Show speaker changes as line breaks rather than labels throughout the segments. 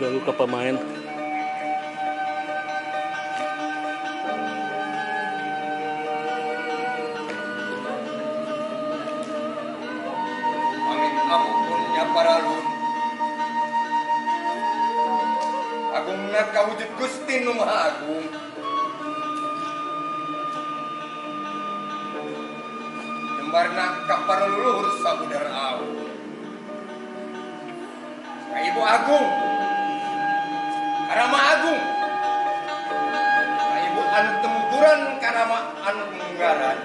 ganggu ke pemain.
Amit ampunnya para lun. Agungna kawujud Gusti Nu Maha Agung. Jembarna kaparleluhur sabudar awu. Ka Ibu Agung, Karama Agung, ka Ibu anu temuguran Karama anu munggaran.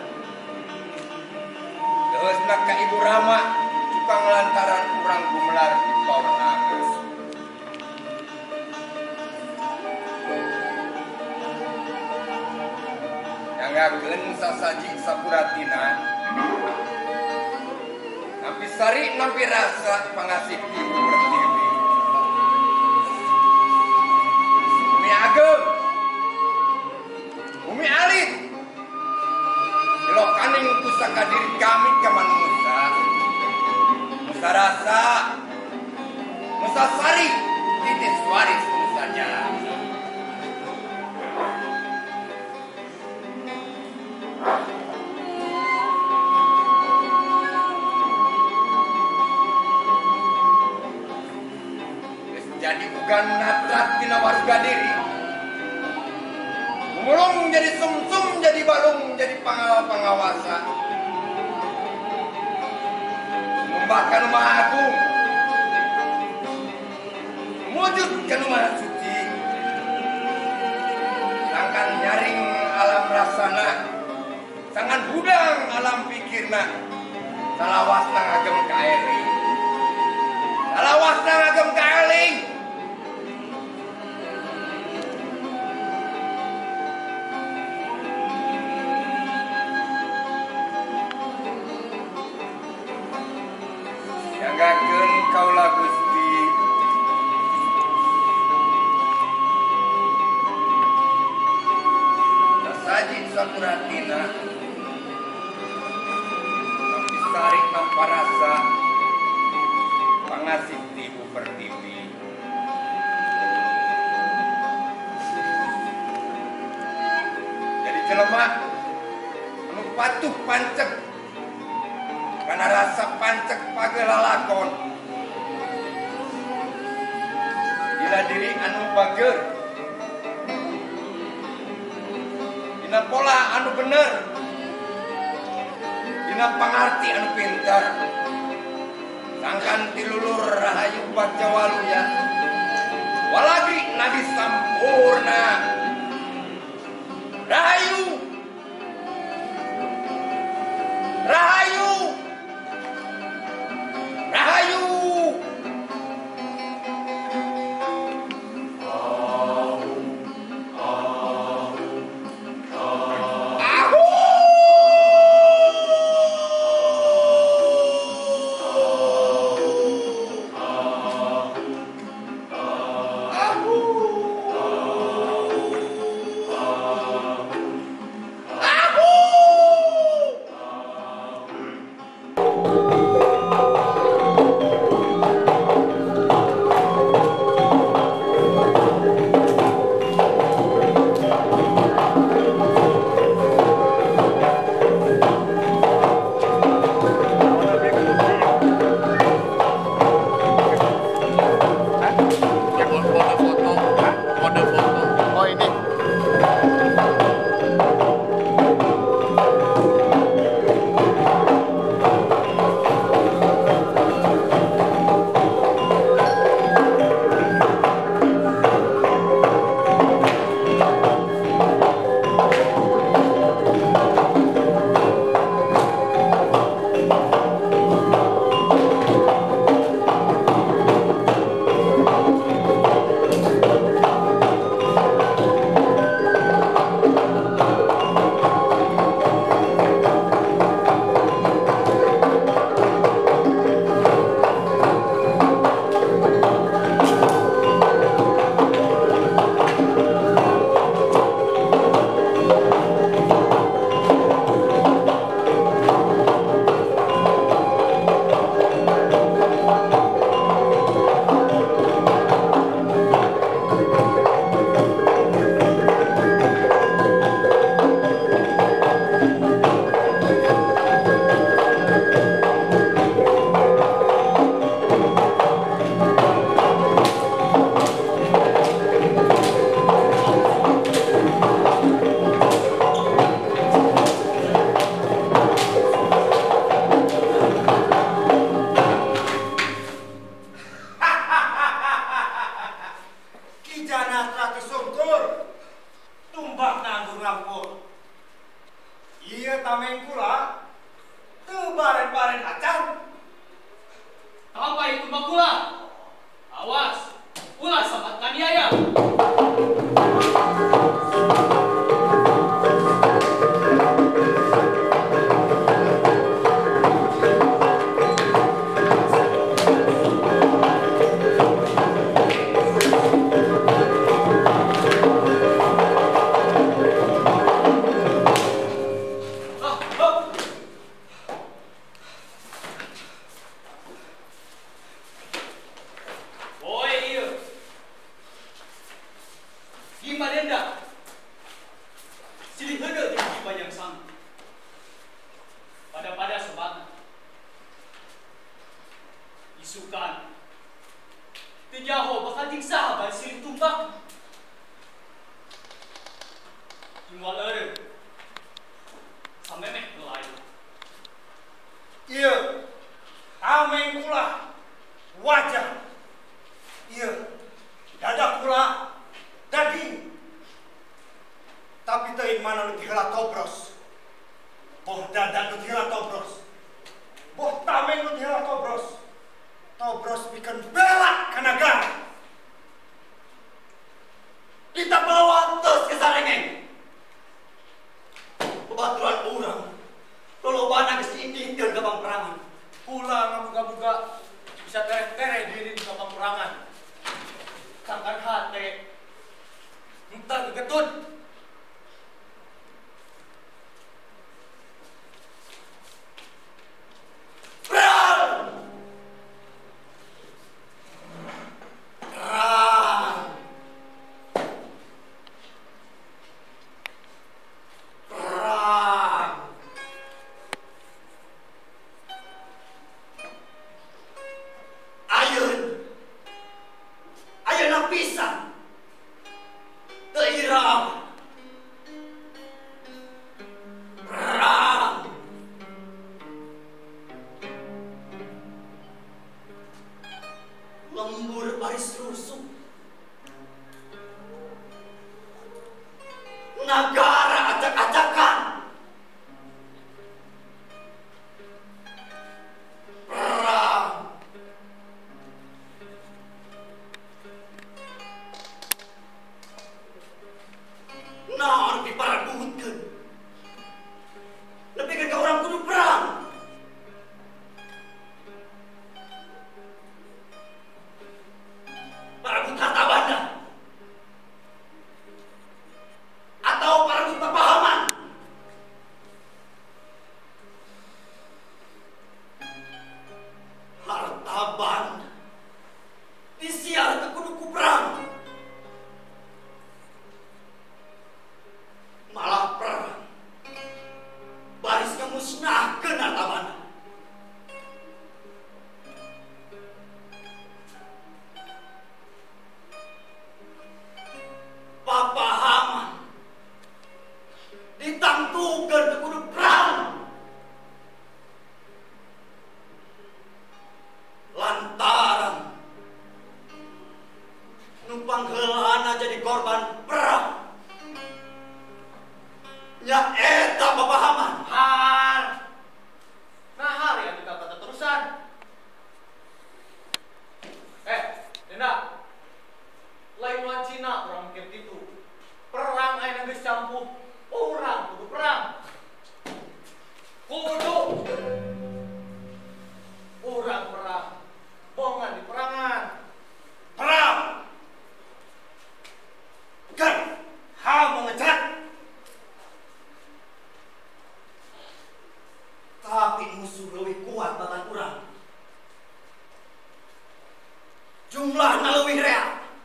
Deusna ka Ibu Rama, cukang lantaran urang gumelar di Paurnages. Nyanggakeun sasaji sapuratina, nampi sari nampi rasa pangasih Ibu Pertiwi. Bumi Ageng, Bumi Alit, Ilokaning pusaka diri kami kaman Musa, Musa Rasa, Musa Sari, titis waris Musa Jami. Jadi bukan natrat tina warga diri, mulung jadi sumsum, jadi balung, jadi pangawasa, membahkan Maha Agung, mewujud ke Maha Suci, sangkan nyaring alam rasana, sangan budang alam pikirna, salawasna ngagem kaeling, salawasna ngagem kaeling. Nyanggakeun kaula Gusti, sasaji sapuratina, nampi sari tanpa rasa, pangasih Ibu Pertiwi. Jadi jelema anu patuh pancek karena rasa pancek pagelalakon, bila diri anu bager, dina pola anu bener, dina pangarti anu pintar, sangkan tilulur rahayu baca waluya, walagi nadi sampurna, rahayu, rahayu, rahayu.
Gimadenda, silih hede tinggi bayang sang. Pada semangat. Isukan. Tijaho bakal jingsa bari silih tumbak. Ingwal ere. Samemek belai.
Iya, ameng kula wajah. Iya, dada kula daging. Tapi teuing mana nu heula tobros. Boh dada nu heula tobros. Boh tameng nu heula tobros. Tobros pikeun bela ka nagara.
Kita bawa terus ke Sarengeng. Bebaturan urang. Lolobana geus diindikeun ka pamperangan.
Kula ngamuga-muga bisa tere-tere diri di peperangan.
Sangkan hate. Entar kegetun.
Perang! Perang! Perang! Ayeun! Ayeuna pisan! Teu irama! Perang! Lembur baris rusuk. Nagara acak-acakan. Perang. Naon diparebutkeun. Nepikeun ka urang kudu perang. Parebut harta banda atau parebut papahaman. Harta banda disiar teu kudu ku perang, malah perang baris ngamusnahkeun harta banda. Papahaman ditangtukeun teu kudu perang, lantaran numpang heulana jadi korban perang. Nya eta papahaman.
Har. Nah hari yang kata terusan. Denda. Lain wan Cina orang mikir gitu. Perang ayeuna geus campuh. Urang kudu perang. Kudu. Urang perang. Bongan di perangan.
Perang. Kan ha mengecat.
Tapi musuh leuwih kuat batan urang. Jumlahna leuwih rea.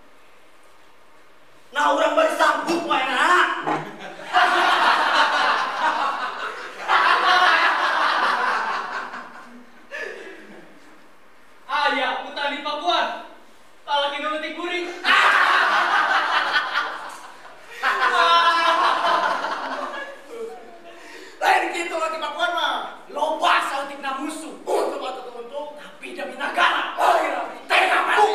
Nah urang bari sanggup wae anak.
Aya putar di Pakuan. Talaki nu leutik kuring.
Lain kitu lagi Pakuan mah. Loba saleutikna musuh. Untuk atuh tapi demi nagara. Tega mati.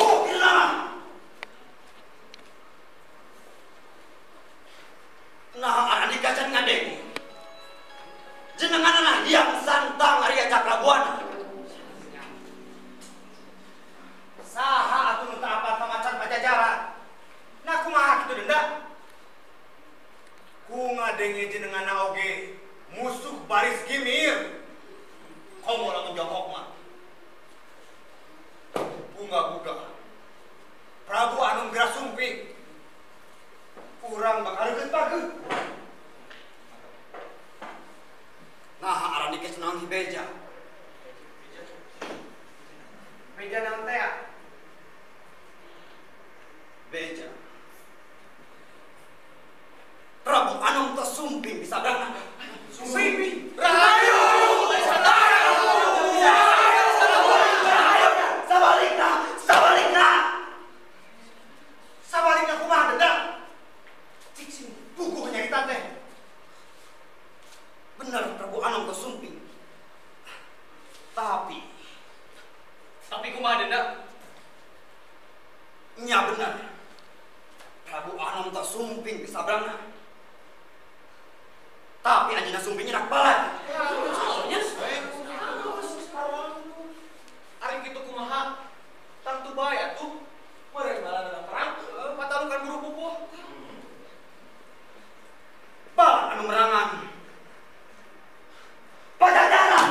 Nah, anak dikacan ngadeng. Jenenganna yang santang Arya Cakrabuana.
Saha atuh nu teu apal ka macan Pajajaran. Nah kumaha kitu Denda? Ku ngadenge jenenganna oge musuh baris gimir. Komo lamun jongkok mah. Bunga-bunga. Prabu anu Grasumpi. Urang bakal geut-bageut.
Nah, aran dikes naon hibeja.
Beja naon teh?
Beja.
sumping bisa berangkat.
Sumping.
Rahayu.
Sabalikna kumaha denda. Cik sing buku nyarita teh. Bener Prabu Anom ke sumping. Tapi
kumaha denda?
nya bener. Prabu Anom tak sumping bisa berangkat. Tapi anjina sumpingnya nak balat.
Ari kitu kumaha? Tangtu bae atuh. Meureun bala dalam perang, patalukan buru pupuh.
Balat anu merangan. Pajajaran.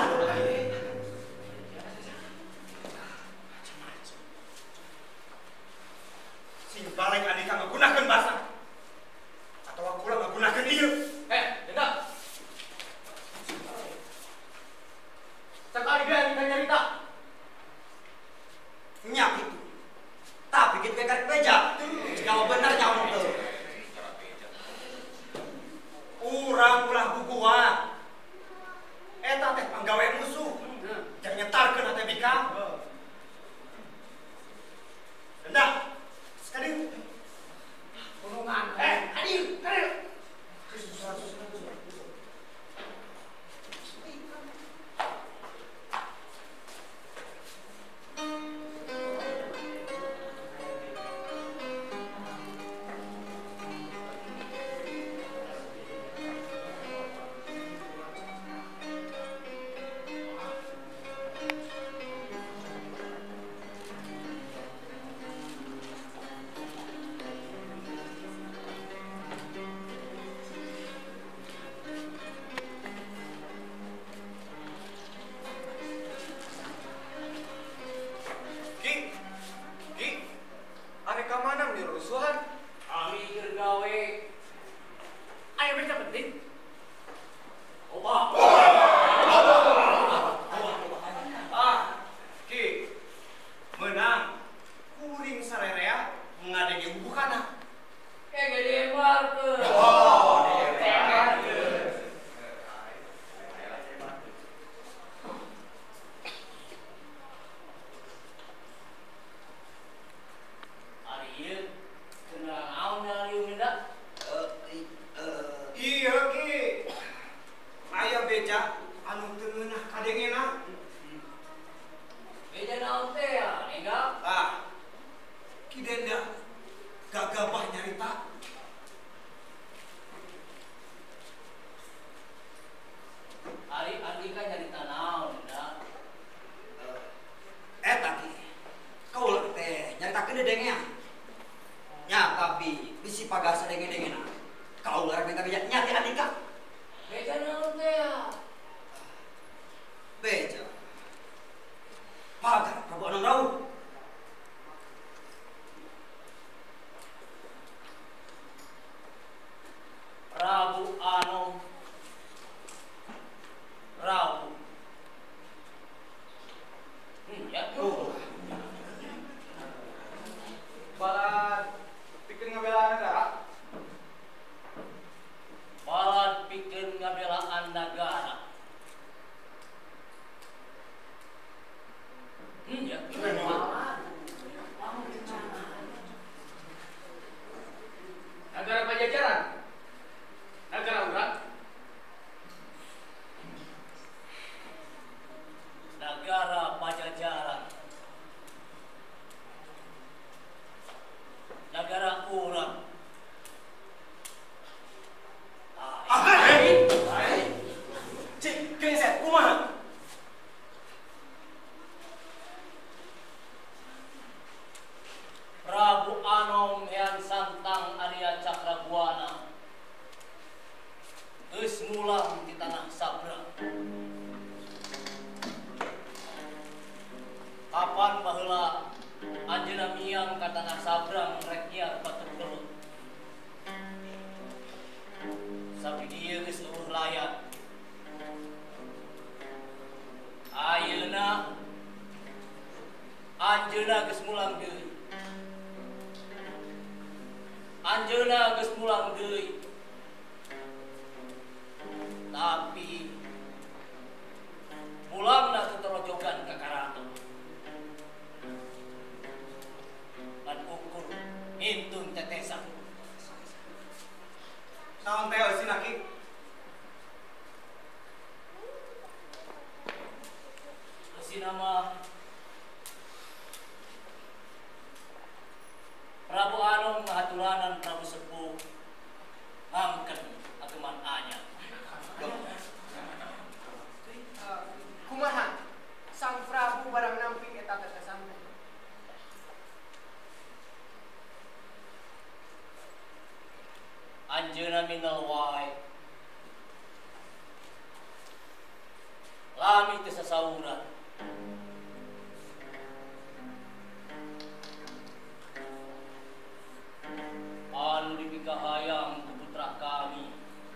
Sing balik andika menggunakan bahasa. Atau aku lah menggunakan ieu.
Denda. Sekali dia kita nyarita.
Nya gitu. Tapi kita kayak beja. Jika benar nyawa tuh. Urang ulah bukuan. Eta teh panggawe musuh. Jangan nyetarkeun hate bika. Denda. Sekali.
Gunungan. Hadir. Tapi mulangna teterojokan ke karaton. Dan ukur intun tetesan.
Naon teh eusin aki?
Eusin nama Prabu Anong mahaturanan Prabu Sepuh ngangken ageman anyar.
Kumaha sang Prabu barang namping eta tetesan.
Anjeunna minal wae. Lami teu sasauran. Anu dipikahayang ku putra kami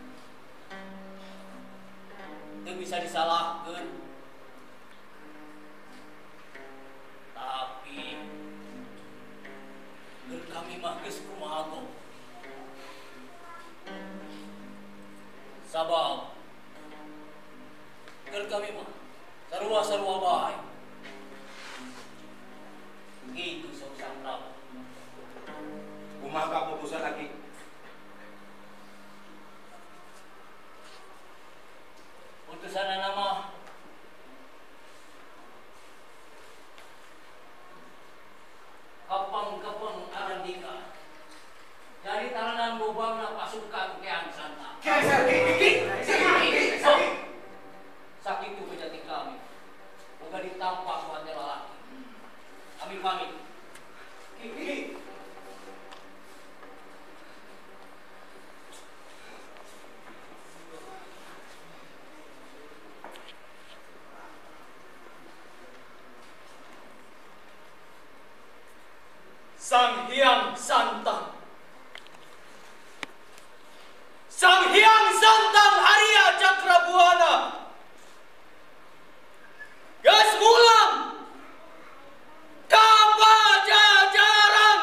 teu bisa disalahkeun. Tapi keur kami mah geus kumaha. Sabab keur kami mah sarua-sarua bae. Gitu Sang Prabu.
Kumaha kaputusan aki?
Putusan nama kapang-kapang Arandika. Dari taranan bobangna pasukan Kian Santang. Sakit itu bejati kami. Moga ditampak ku hati lalaki. Kami pamit.
Sang Hyang Santang. Sang Hyang Santang Arya Cakrabuana. Gas mulang ka Pajajaran.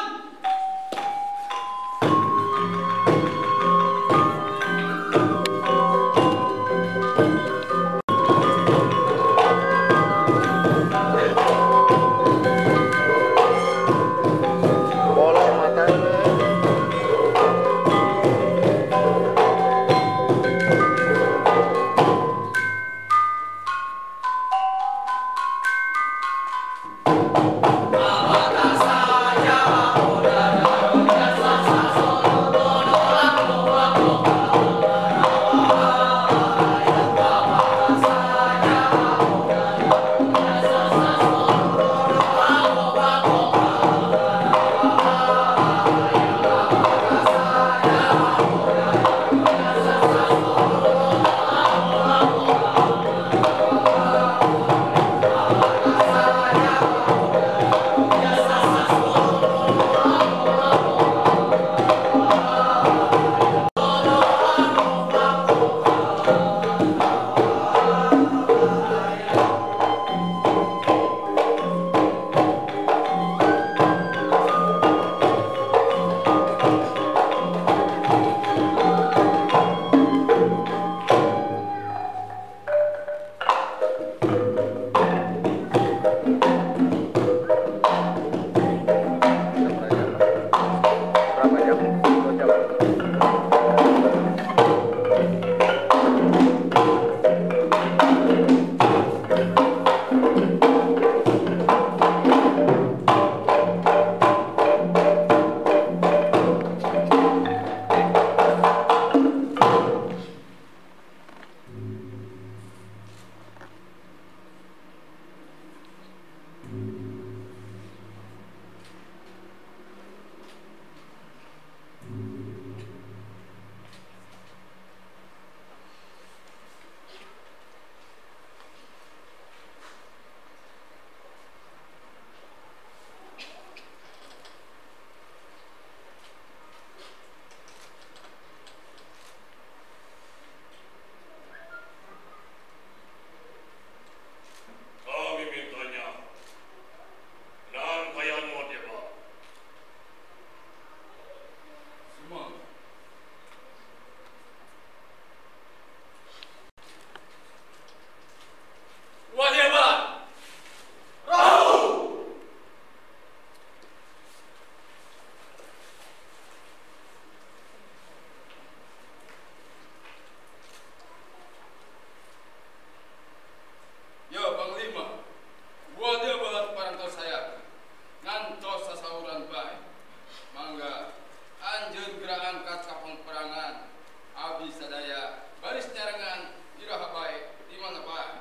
abdi sadaya baris nyarangan iraha bae di mana bae.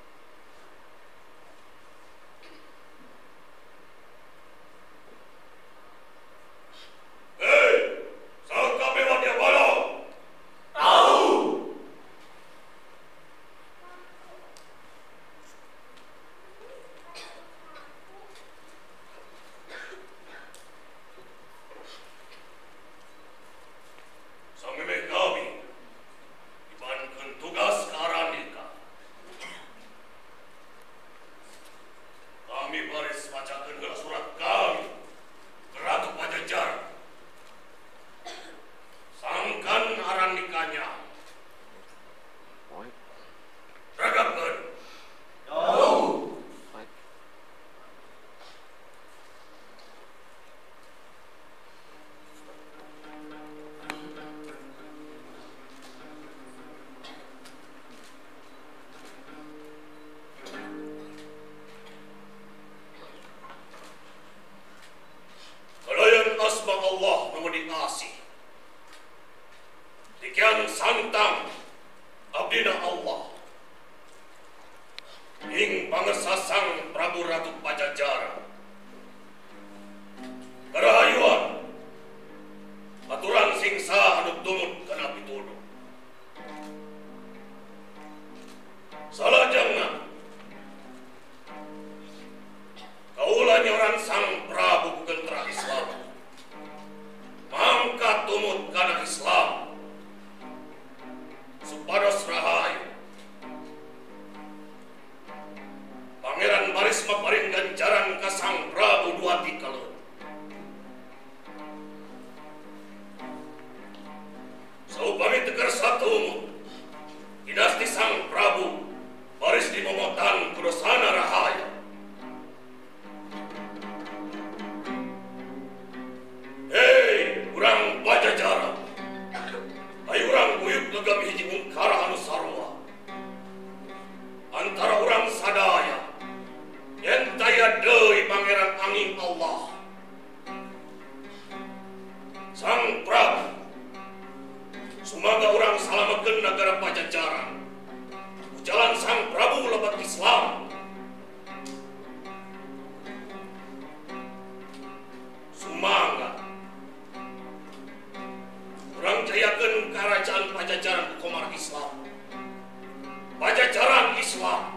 Hei, sangka mewah dia balong. Tahu. Samemeh kami dibankan tugas ke Aranika. Kami baris bacakan gelas surat kami ke Ratu Pajajaran. Sangkan Aranikanya. Ragapkan. Kalayan asma Allah numudi asih. Dikian santang abdina Allah. Ing pangersasang Prabu Ratu Pajajaran. Karahayuan. Aturan singsa anu tumut kana pituduh. Salajengna kaula nyoran sang Prabu Gentra Islam. Mangkat tumut kana Islam. Supados rahayu. Pangeran baris maparing ganjaran ka sang Prabu Duati Kaleun. Saupami tegar satumut dinasti sang Prabu baris dimomotan kudosana rahaya. Hei, urang Pajajaran. Ayo urang buyut legam hiji ungkara anu sarua. Antara urang sadaya yen taya deui Pangeran Angin Allah. Sang Prabu sumaga urang salamakeun nagara Pajajaran. Jalan sang Prabu lebat Islam. Sumaga urang jayakeun kerajaan Pajajaran komar Islam. Pajajaran Islam.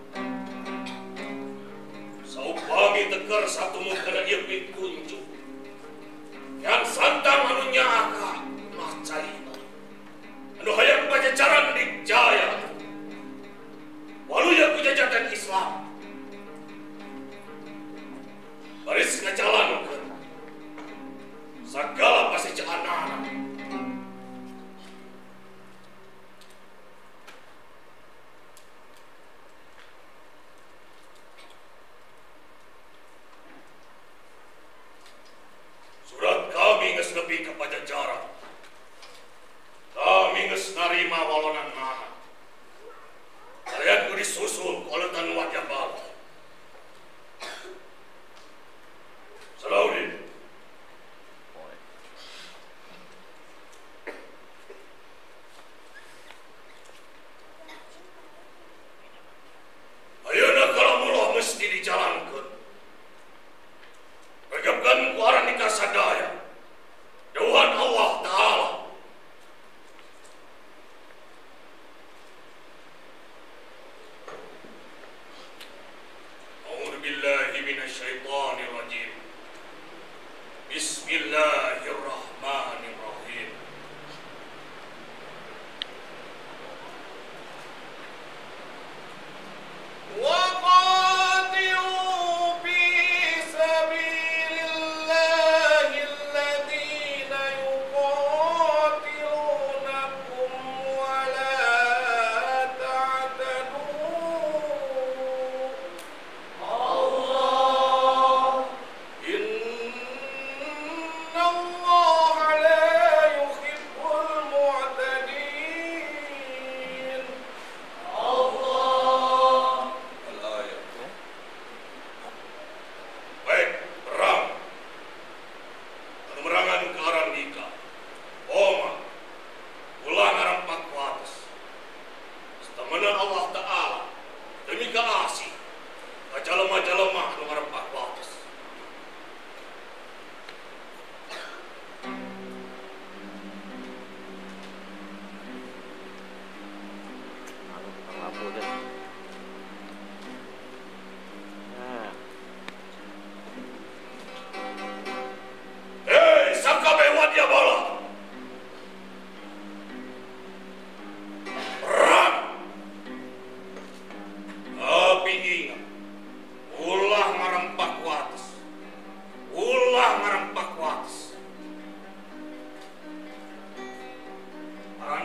Saupami teker satu mukana ieu pitunjuk. Yang santang anu nyaaka macai. Anu hayang Pajajaran dijaya. Waluya kujajatan Islam. Baris ngajalankeun sagala pasejaan. Surat kami geus nepi ka Pajajaran. Kami geus narima walonan mana. Kalian kudu disusul koletan wajah bala. Salaudin. Ayeuna kalamulah mesti dijalankeun. Regepkeun ku Aranika sadaya. Dawuhan Allah Ta'ala.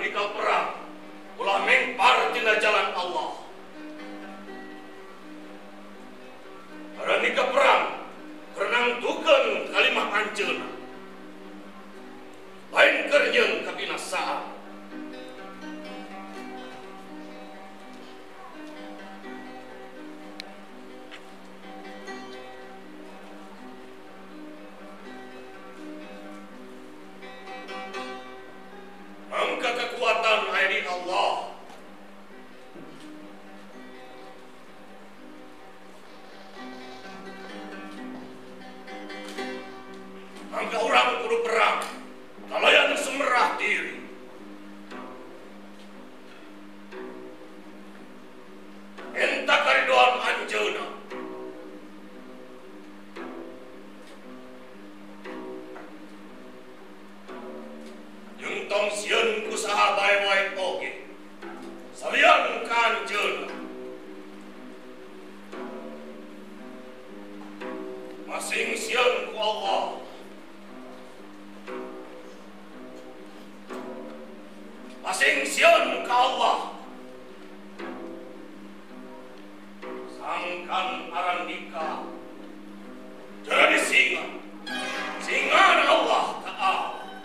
ranikal perang, ulah mengpar tina jalan Allah. Ranikal perang, kerenang tuken kalimah anjeuna. Lain kerjeng kabinasaan. Angka kekuatan ayat Allah. Angka orang kudu perang, kalayan semerah diri. Enta karidoan anjeuna. Yung tong sieun kusaha bae-bae oge. Salian ka anjeuna. Masing sieun ku Allah. Masing sieun ka Allah. Sangkan arandika jadi singa. Singan Allah Ta'ala.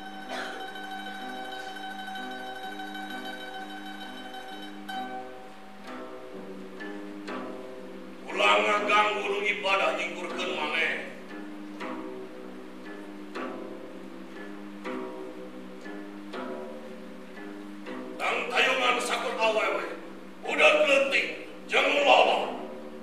Ulang ngaganggu nu ibadah nyingkurkeun maneh. Tang tayungan sakur awewe, budak leutik jeung lolong.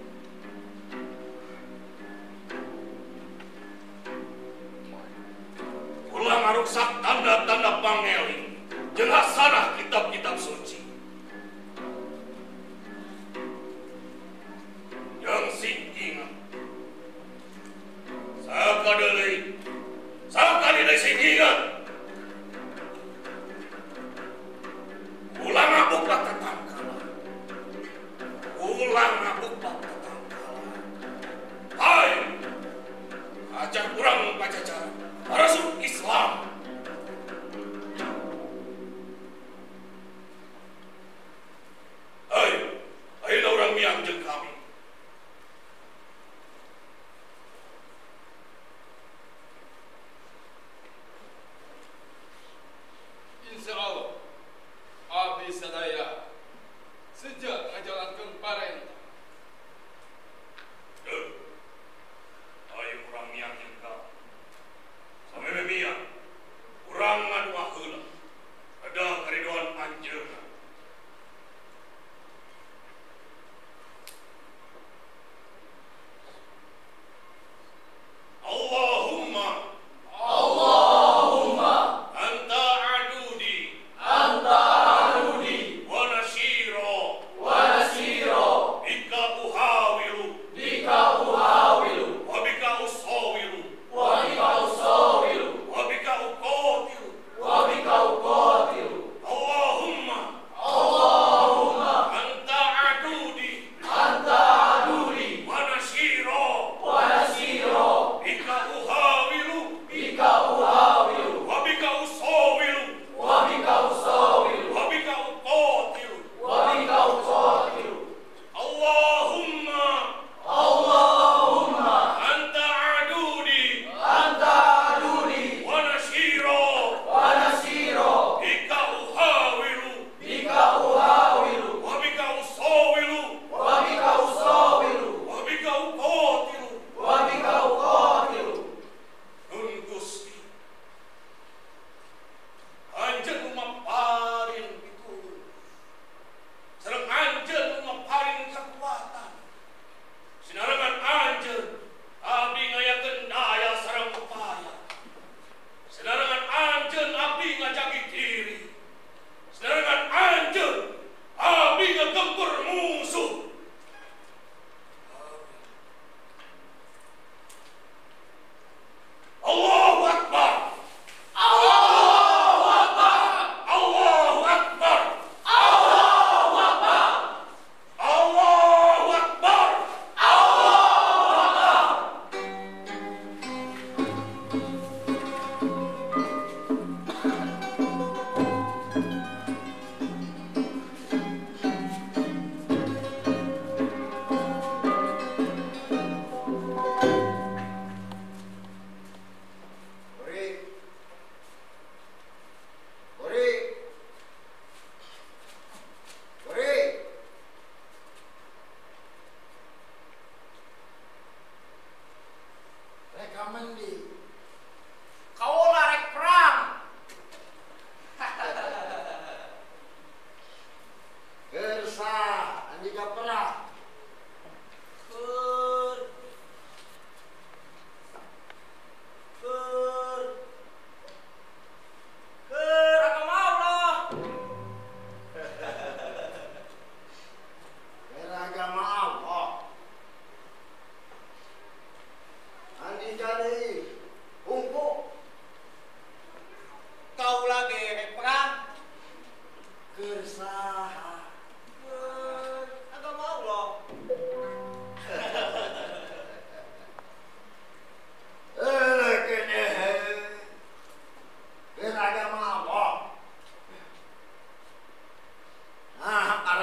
Ulang ngaruksak tanda-tanda pangeling jeung hasanah kitab-kitab suci. Yang sing ingat sakali deui sing ingat ulang ngabuk lah tetangkalan. Ulang ngabuk lah tetangkalan. Hai, ajak kurang pajajaran Rasul Islam. Ayo orang miang jeung kami.
Insya Allah, abdi sadaya sejak ngajalankeun parentah.
Ayo urang miang jeung kami. Sameme miang, urang ngadua heula. Ada karidoan anjeunna. Allahumma anta adudi wa nasiro bika uhawilu wa bika usawilu wa bika uqatilu Allahumma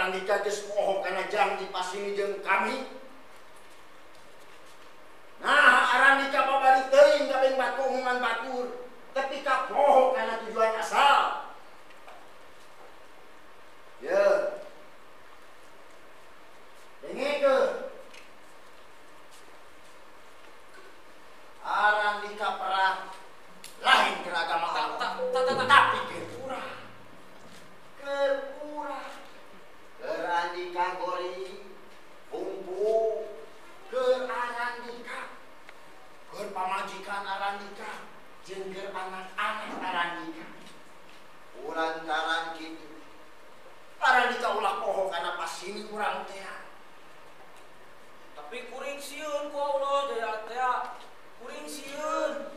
Arandika geus poho kana janji pasini jeung kami. Nah, Arandika babari teuing ka beng batu omongan batur ketika poho kana tujuan asal. Ya. Dengekeun. Arandika perang lain ke agama tapi kerpura Arandika gori bumbu ke Arandika ke pamajikan Arandika jeung ke anak-anak Arandika ulantaran kitu Arandika ulah poho kana pasini urang teh
Tapi kuring sieun ku Allah jaya teh. Kuring sieun.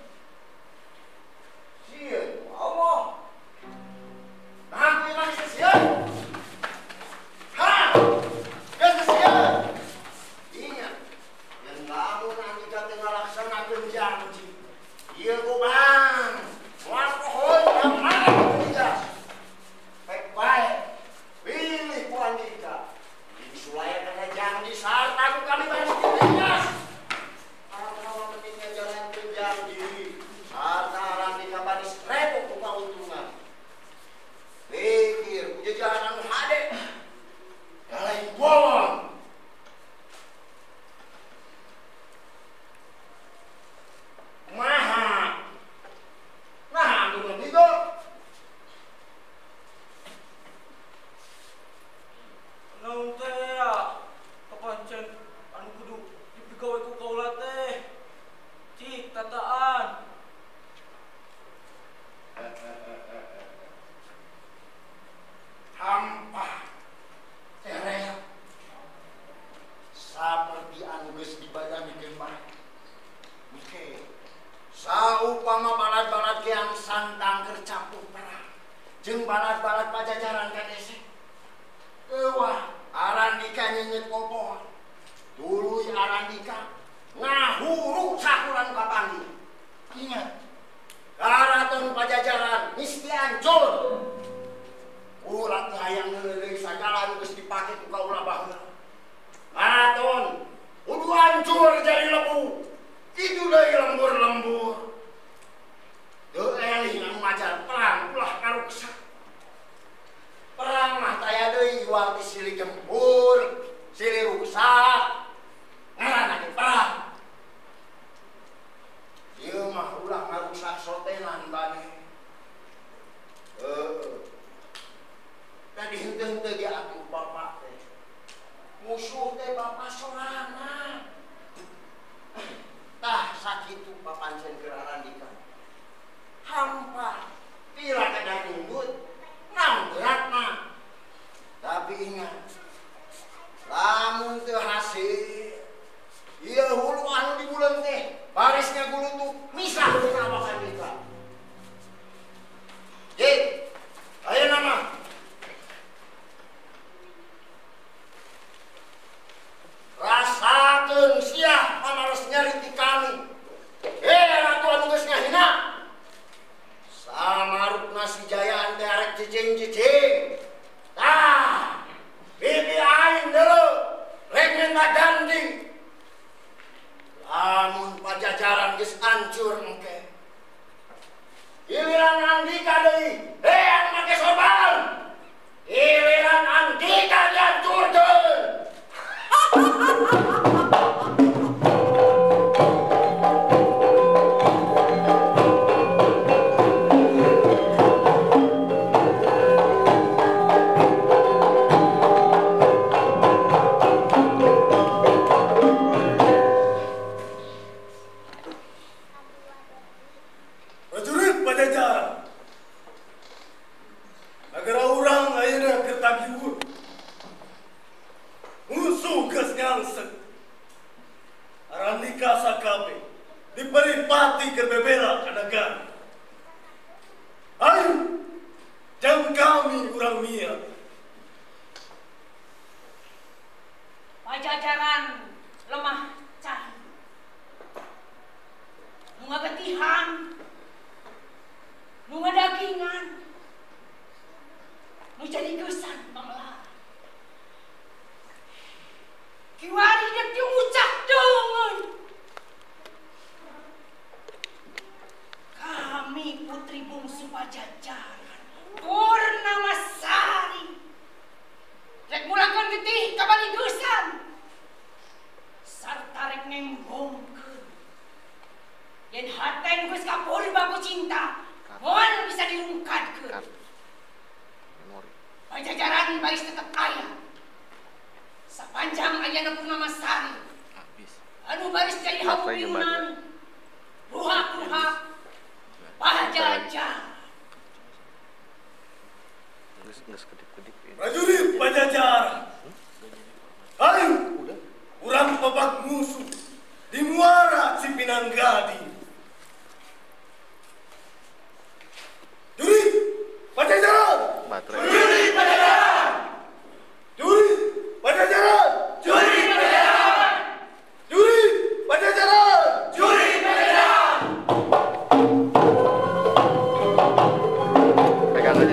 Sieun Allah. Nah, kuwi mah sieun. Ha! Geus sieun. Ingat, yen lamun Andika teh ngalaksanakeun janji. Ieu ku Bang. Moal pohoy yang mana Andika? Baik-baik. Pilih ku Andika. Sulaya kana janji sarta ku kami baris dinas. Apa pentingnya jalan janji sarta Arandika baris repot ku kauntungan. Pikir ku jajaran anu hade. Lain bolong. Maha. Nah, anu begitu.
Naon teh ya? Kapancen anu kudu dipigawe ku kaula teh. Cik tataan.
Hampa tereng seperti anu geus dibayangkeun bae. Oke. Saupama balad-balad yang santang keur campur perang jeung balad-balad pajajaran kadese. Eueuh, Arandika nyenyet popohan. Tuluy Arandika ngahuruk sakuran ka panggi. Ingat, karaton pajajaran misti hancur. Urang teh hayang ngeuleuh sagala anu geus dipake ku kaula baheula. Karaton kudu hancur jadi lebu. Kitu deui lembur-lembur. Teu elih anu ngajar perang ulah karuksa. Perang mah taya deui jual ti silih gempur, silih rusak. Ngaranna ge perang. Ieu mah ulah ngarusak sotenan bane. Tadi henteu-henteu ge atuh bapak teh. Musuh teh bapak sorangan. Tah sakitu papancen keur Arandika. Hampa pila kada nundut. Naon beratna. Tapi ingat, lamun teu hasil, ieu hulu anu dibuleung teh barisnya gulutuk misah jeung Abah Andika. Jid, ayeuna mah rasakeun sia pamaros nyari ti kami. Ratu anu geus ngahina. Samarupna si Jayaan teh arek cicing-cicing. Tah, bibi aing deuleu rek minta ganti. Lamun pajajaran geus hancur engke. Giliran Andika deui, anu make sorban. Giliran Andika dihancurkeun.
Pajajaran lemah cari, bunga betihan, bunga dagingan, nu jadi gesan pamelar. Pajajaran baris tetap kaya. Sepanjang ayana Purnama Sari. Anu baris jadi hawu Yunan. Ruhak-ruhak. Pajajaran.
Prajurit Pajajaran. Ayo, urang babak musuh di muara Cipinang Gading. Jurit Pajajaran. Jurit Pajajaran. Jurit Pajajaran. Jurit Pajajaran. Jurit Pajajaran. Jurit Pajajaran.
Pegang aja.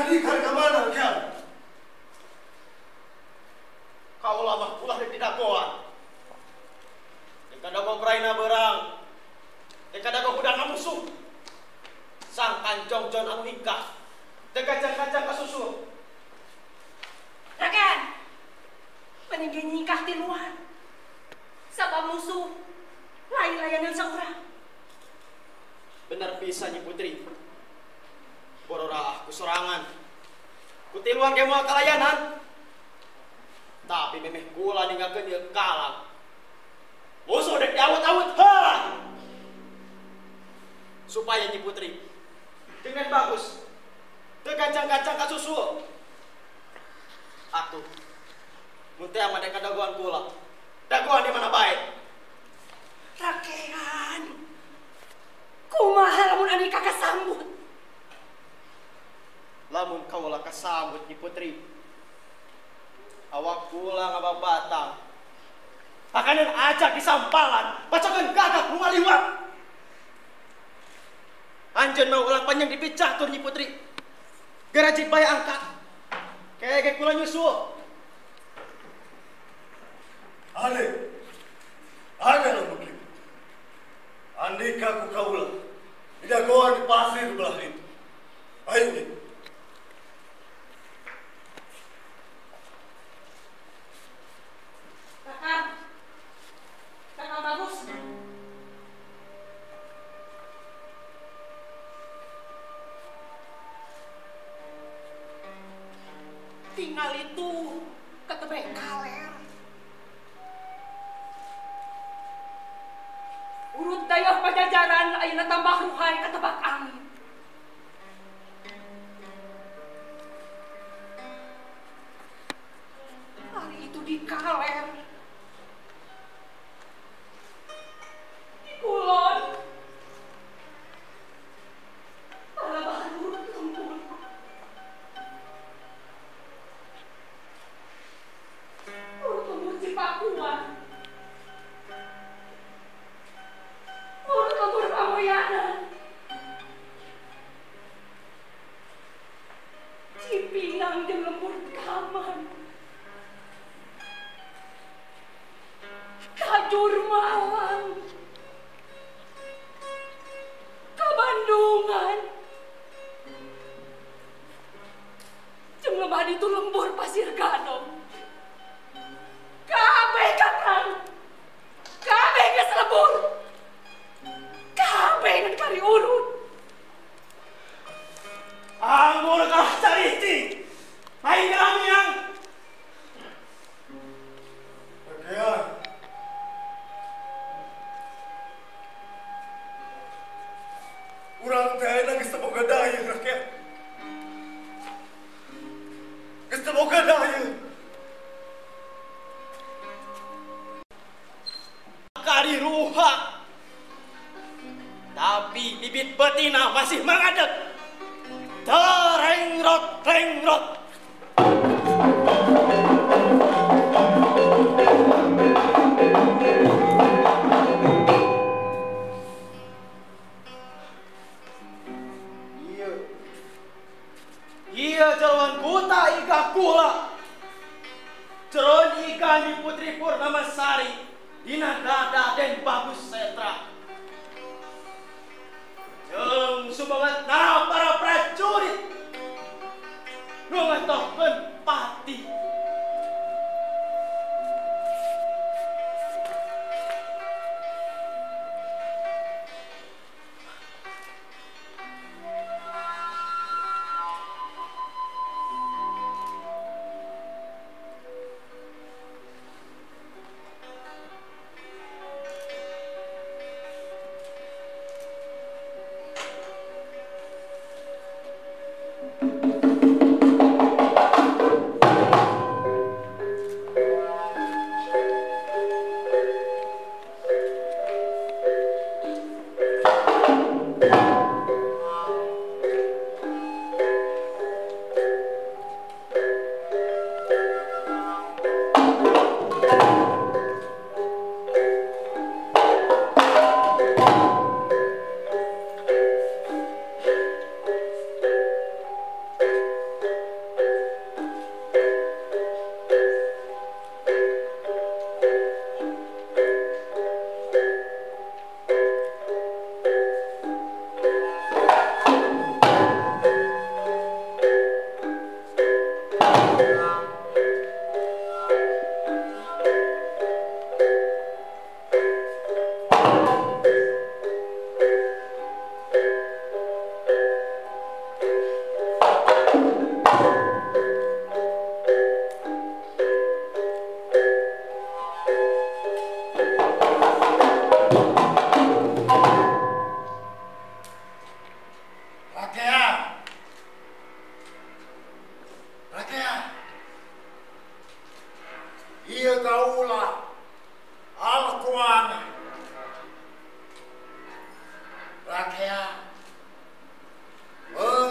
Andika kemana kian?
Kau lama pulang dari dakwaan. Dekada kau beraina berang. Dekada kau hudang musuh. Sang kancong John anu hingkah. Dekacang-kacang kasusul.
Rakan, meninggi nikah di luar. Sabab musuh, layan-layanan seorang.
Benar bisa Nyi Putri. Borora aku sorangan. Kutiluan ke moal kalayanan. Tapi memeh kula ninggalkeun ieu kalang. Musuh dek diawut-awut ha. Supaya Nyi Putri dengan bagus teu kacang-kacang kasusul. Atuh. Mun teh mah dek dagoan kula. Dagoan di mana baik?
Rakean, kumaha lamun Andika kasambut?
Lamun kaulah kasambut Nyi Putri. Awak kula ngababatang. Akanan ajak di sampalan, bacakeun gagak nu ngaliwat. Anjeun mau ulang panjang dipicah tur Nyi Putri. Garajik bae angkat. Kege kula nyusul.
Ale, ada lo begitu. Andika ku kaula, tidak goan di pasir belah itu. Ayo nih.
Kakak bagus. Tinggal itu ketebek kaler. Urut dayah pajajaran ayeuna tambah ruhai ketebak angin. Hari itu di kaler. Di kulon. Para bahan urut lembur. Urut lembur Cipakuan. Urut lembur Pamoyanan. Cipinang jeung lembur Kaman. Kajur Malang. Kabandungan. Jeung lemah itu lembur Pasir Gadong. Kabeh kakang. Kabeh geus lebur. Kabeh ngan kari urut.
Anggur kalah cariti. Lain yang
Rakean. Urang teh geus teu boga daya, Rakean. Geus teu boga daya.
kari ruhak. Tapi bibit betina masih mengadek. Terengrot, rengrot. Iya jalan buta iga kula. Ceron iga Nyi Putri Purnamasari. Dina dada den bagus setra. Jeung subanget na para prajurit. Nu ngatohkeun pati.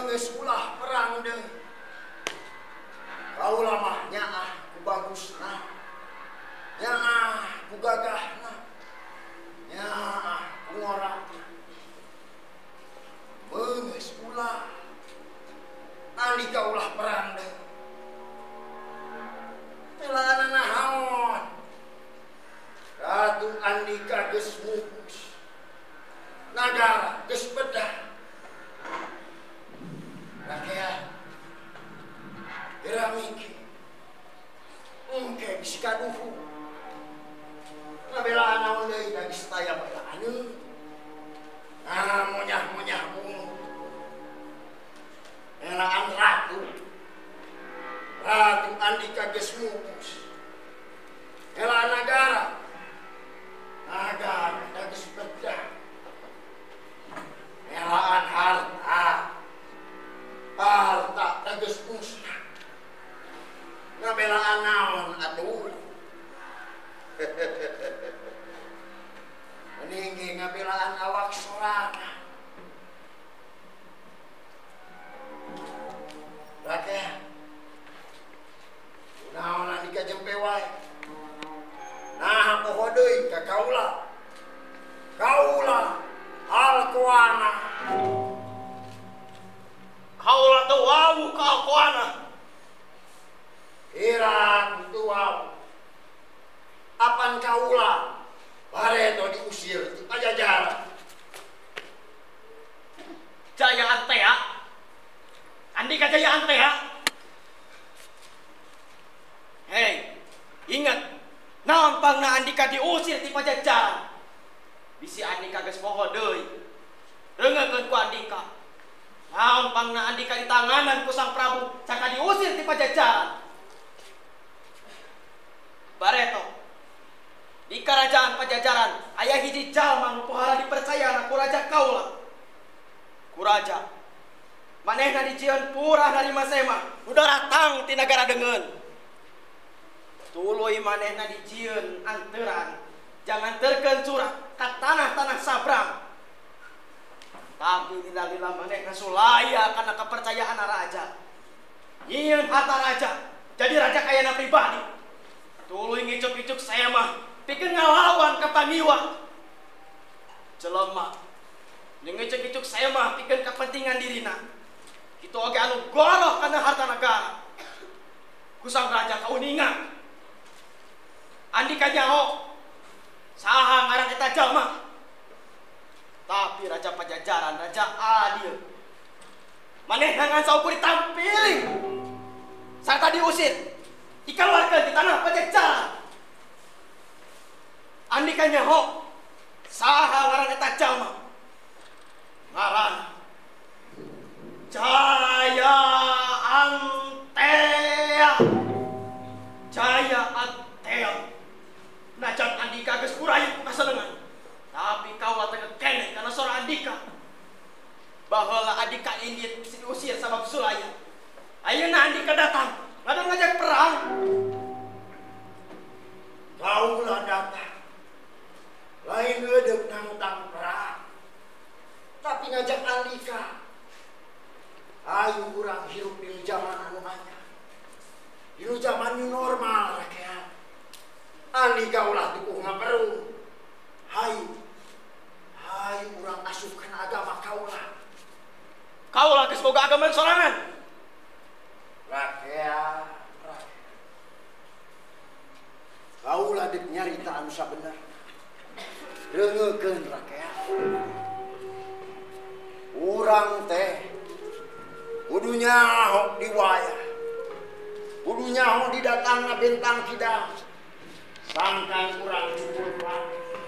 Beungeus ulah perang deui. Kaula mah nyaah ku bagusna. Nyaah ku gagahna. Nyaah ku ngorana. Beungeus ulah alika ulah perang deui. Telaana naon? Ratu Andika geus mupus. Nagara geus bedah. Rakyat geramiki engke bisi kaduhu ngabelaan naon deui da geus taya belaaneuh monyah-monyah bungut elaan Ratu Andika geus mupus elaan nagara da geus bedah elaan harta teges musnah ngabelaan naon atuh mending ngabelaan awak sorangan rakyat naon Andika jempe wae nah poho deui ka kaula alkoana
Kaula teu wau ka alkoana.
Ira teu wau. Apan kaula bareto diusir ti Pajajaran.
Jaya Antea. Andika Jaya Antea. Hei, ingat, naon pangna Andika diusir ti Pajajaran. Bisi Andika geus poho deui. Reungekeun ku Andika. Naon pangna Andika di tanganan ku Sang Prabu saka diusir ti Pajajaran. Bareto, di kerajaan Pajajaran aya hiji jalma nu pohara dipercayana ku raja kaula. Ku raja manehna dijieun purah dari Masema nu daratang ti nagara Deungeun. Tuluy manehna dijieun anteuran jangan terkeun surat ka tanah-tanah Sabrang. Tapi lila-lila manehna sulaya karena kepercayaan raja. Nyieun harta raja, jadi raja kayana pribadi. Tuluy ngicuk-ngicuk saya mah pikeun ngalawan ka Pangiwa. Jelema ngicuk-ngicuk saya mah pikeun kepentingan dirina. Kitu oge anu goroh kana harta negara. Ku sang raja kauningan. Andika nyaho saha ngaran eta jalma. Tapi raja Pajajaran, raja adil. Manehna ngansau ku ditampili. Sarta diusir. Dikeluarkeun di tanah Pajajaran. Andika nyaho saha ngaran eta jalma. Ngaran Jaya Antea. Jaya Antea. Najan Andika geus kurayu ku kasenengan. Tapi kaula teu keneh kana sora Andika. Baheula Andika indit diusir sabab sulaya. Ayeuna Andika datang, ngadon ngajak perang.
Kaula datang. Lain edeuk nangtang perang. Tapi ngajak Andika. Ayo urang hirup di zaman anu manya. Di zaman new normal rakyat. Andika ulah tukuh ngaperung. Hayu urang asup kana agama kaula.
Kaula geus boga agama sorangan.
Rakyat. Kaula dik nyarita anu sabener. Reungekeun rakyat. Urang teh kudu nyaho di wayah. Kudu nyaho di datangna bentang kidang. Sangkan urang cukul pak.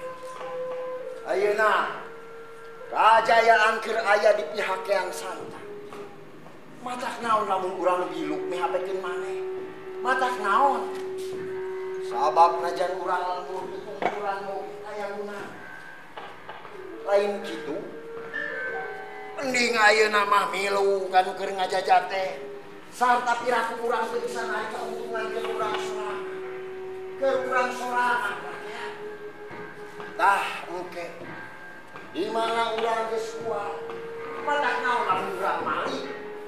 Ayeuna kajayaan keur aya di pihak yang santang. Matak naon lamun urang biluk mihapekeun maneh. Matak naon? Sabab najan urang lembur di kumpulan mau aya guna. Lain kitu. Mending ayeuna mah milu kanu keur ngajajak teh. Sarta piraku urang teu bisa naik keuntungan keur urang sorangan. Keur urang sorangan rakyat. Tah engke. Di mana urang geus kuat. Matak naon lamun urang malik.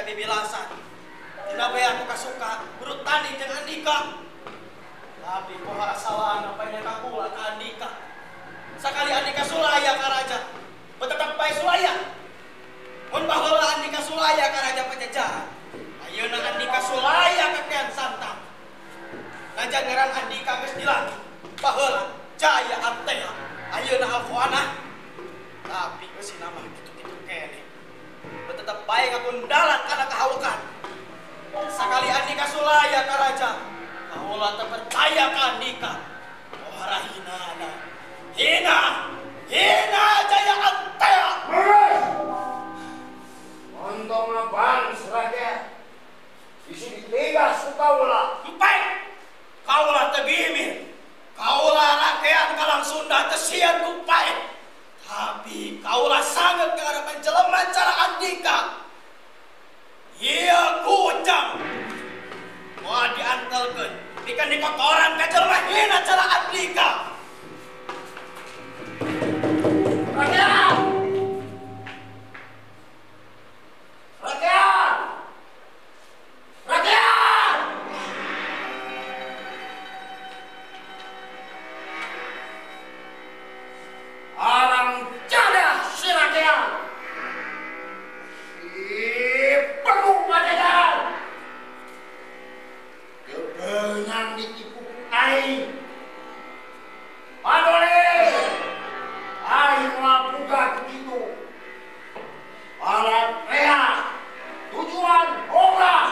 bibilasan. Tidak bae aku kasuka urut tanding dengan Andika. Tapi pohara salah apa yang kakula ke Andika. Sekali Andika sulaya ka raja, betetap bae sulaya. Mun baheula Andika sulaya ka raja Pajajaran. Ayeuna Andika sulaya ka Kian Santang. Najan ngaran Andika geus dilangi. Baheula Jaya Antea. Ayeuna Alfuana. Tapi geus nama kitu-kitu kene. Betetap bae ngapundalan kana kahawukan. Sakali Andika sulaya ka raja, kaula teu percaya ka Andika. Pohara hinana. Hina Jaya Antea.
Ontong abang seragam. Isi ditigas ku kaula.
Empek. Kaula teu gimir. Kaula rakean kalang Sunda teu sieun ku pae. Tapi kaula sanget ka hadapan jelema cara Andika. Ieu kujang. Moal diantelkeun pikeun dikotoran ka jelema hina cara Andika.
Rakyat! Rakyat! Rakyat! Arang jadah si rakyat! Si penuh Pajajaran! Kebengang ditipu aing. Padole! Aing melakukan begitu. Alat reak, tujuan orang.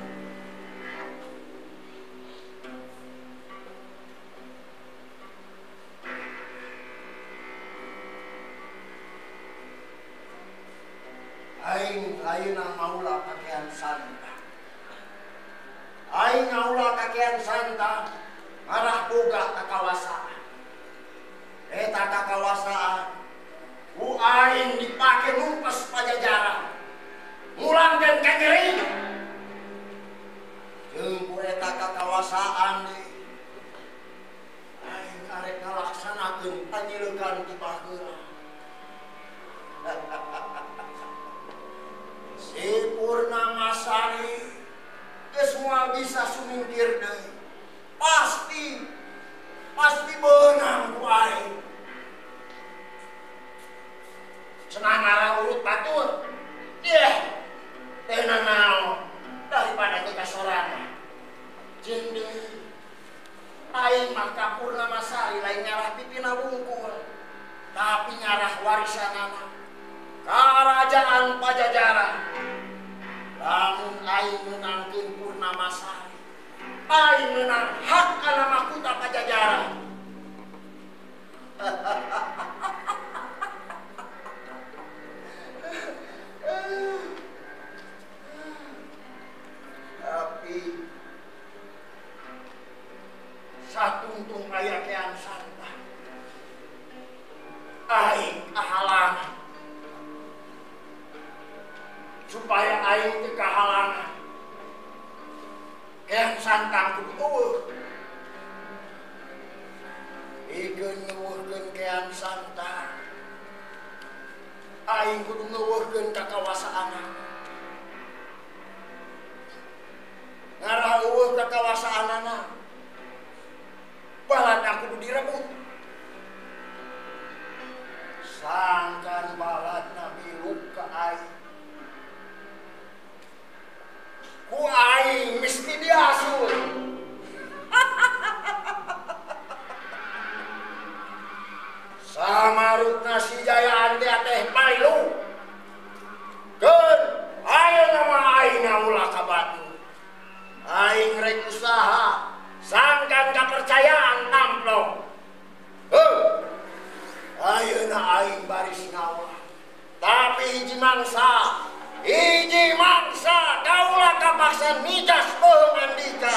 Aing ngaula kakean santa. Aing ngaula kakean santa, arah boga kakawasaan. Eta kakawasaan, ku aing dipake numpes Pajajaran, ngulangkeun ka Nyeri. Jeung ku eta kakawasaan deui, aing arek ngalaksanakeun panyileukan ti baheula. Si Purnamasari geus moal bisa sumingkir deui. Pasti beunang ku aing. Senang ngarang urut batur. Teu naon daripada teu kasorangan. Jeung deui aing mah ka Purnamasari lain nyarah pipina wungkul, tapi nyarah warisanana Kerajaan Pajajaran. Lamun aing menangkeun Purnamasari, aing menang hak kana mahkota Pajajaran. Tapi satuntung aya Kian Santang, aing kahalangan. Supaya aing teu kahalangan, Kian Santang kudu eueuh. Pikeun ngeuweuhkeun Kian Santang, aing kudu ngeuweuhkeun kakawasaanna. Ngarah eueuh kakawasaanana, baladna kudu direbut. Sangkan baladna biluk ka aing, ku aing mesti diasuh. Samarukna si Jaya Antea teh pailu. Keun ayeuna mah aing ngaula ka batu. Aing rek usaha sangkan kapercayaan namplok. Ayeuna aing baris ngawah. Tapi hiji mangsa kaula kapaksa midas eueuh Andika.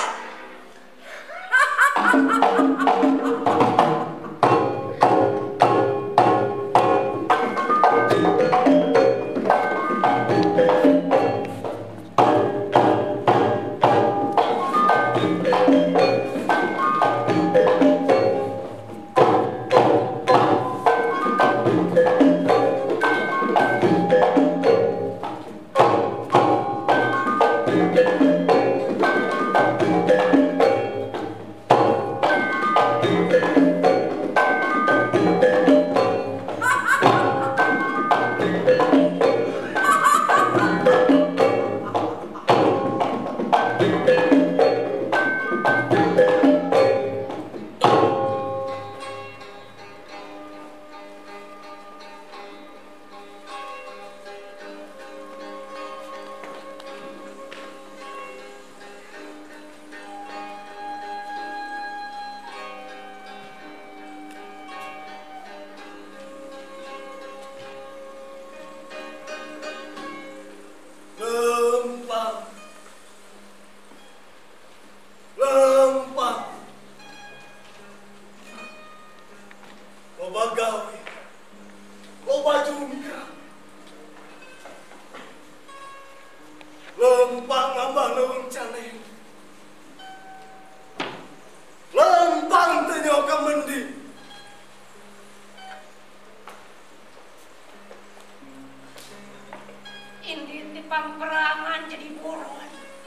loba gawe, loba jungka, lempang ngambah leung caneng, lempang tenyo kemendi.
Indit di pamperangan jadi buron.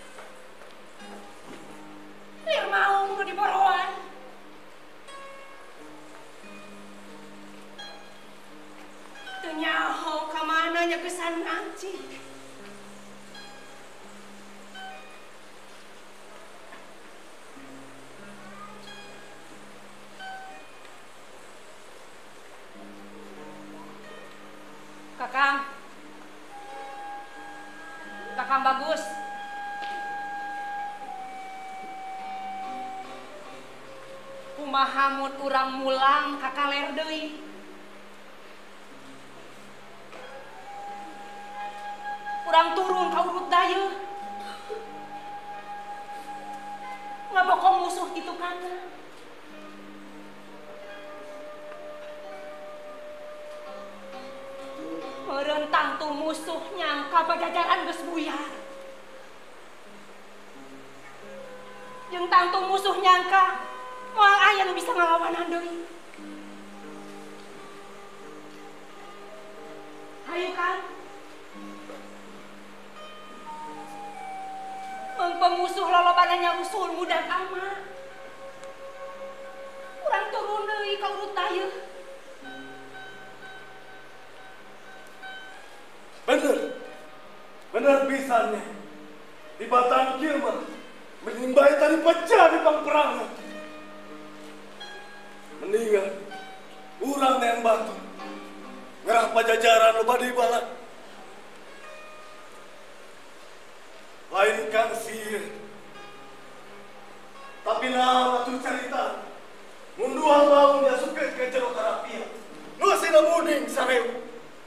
Lir mau di boroan. Nyaho kemana nya kesan nanti. Kakang bagus. Kumaha mun urang mulang kakaler deui. Urang turun ka urut daya. Ngabokong musuh itu kana. Merentang tu musuh nyangka Pajajaran geus buyar. Jeung tang tu musuh nyangka moal aya nu bisa ngalawanan deui. Hayu kan? Pemusuh lolobana nyarusul mudak amat. Urang turun deui ka urut daya.
Bener pisannya. Di batang kieu mah menimbai tadi pecah di pangperangan. Mendingan urang yang batu ngerah Pajajaran loba di balad. Lain kan sieun. Tapi nah atuh carita mun dua baung diasukeun ke jero karapia. Nu sina muding sareu.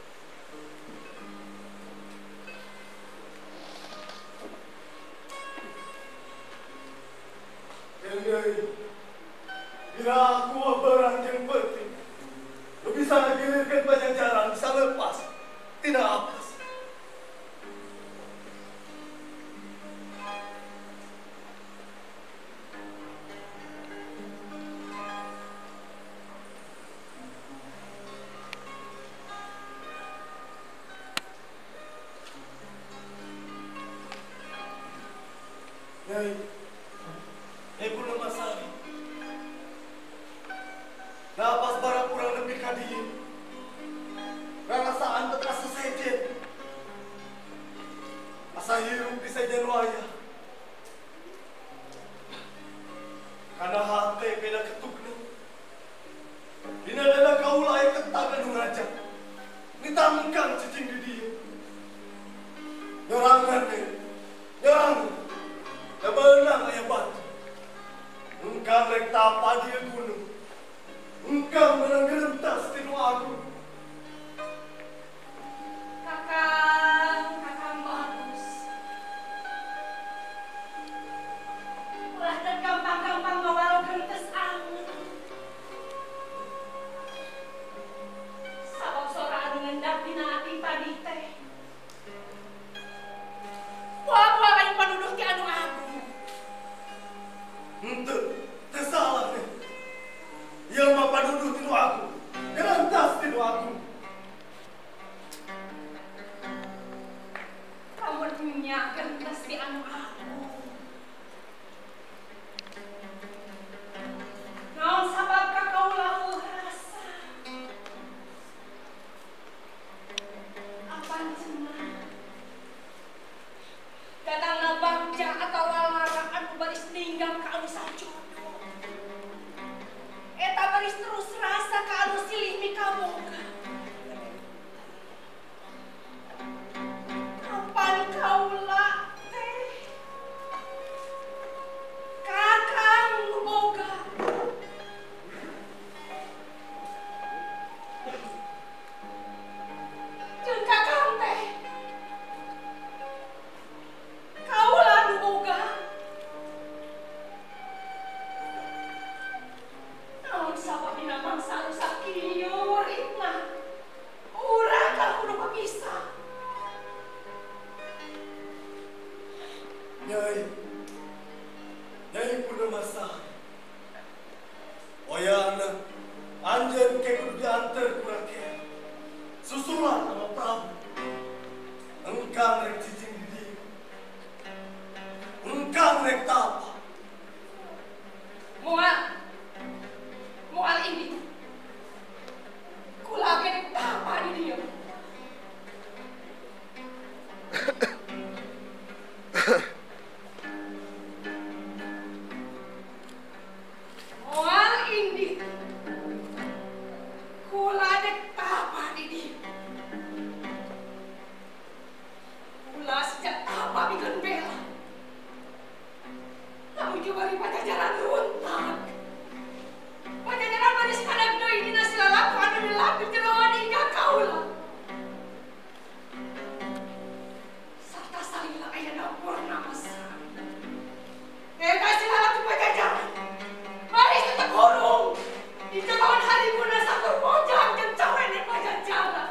Bila aku barang yang penting, lu bisa ngagilirkan Pajajaran, bisa lepas, tidak apes. Nyai pun masalah. Napas barang kurang lebih kadieu. Rasaan teu terasa sejen. Asa hirup di sejen wayah. Kana hate beda ketukna. Dina dana kaula aya ketak anu ngajak. Nitamkan cicing di dieu. Nyorangan deh. Nyerang. Da beunang aya batu. Engkang rek tapa di gunung. Engkang menenggelentas di aku.
Kakang bagus. Ulah teu gampang-gampang ngawalokeun tes angin. Sabab sora anu ngendap dina ati tadi teh. Wah lain panuduh ti anu agung.
Henteu, teu salah teh. Ieu mah panuduh tinu aku. Gerantas tinu aku.
Lamun nya gentas di anu agung. Naon sabab ka kaula rasa? Apaan
susulan sama Prabu. Engkang rek cicing di dia. Engkang rek tapa.
Mual ini. Kula kene tapa di dia. Mual ini. Kula dek tapa di dia. Kula sejak tapa bikin bela. Namun kembali Pajajaran runtak. Pajajaran manis kadang doi dina silalaku anu dilaku jerawan hingga kaula. Sarta salila ayana purna masa. Eka silalaku Pajajaran. Manis tetap gunung. Di jerawan hari guna sakur pojang kencawen di Pajajaran.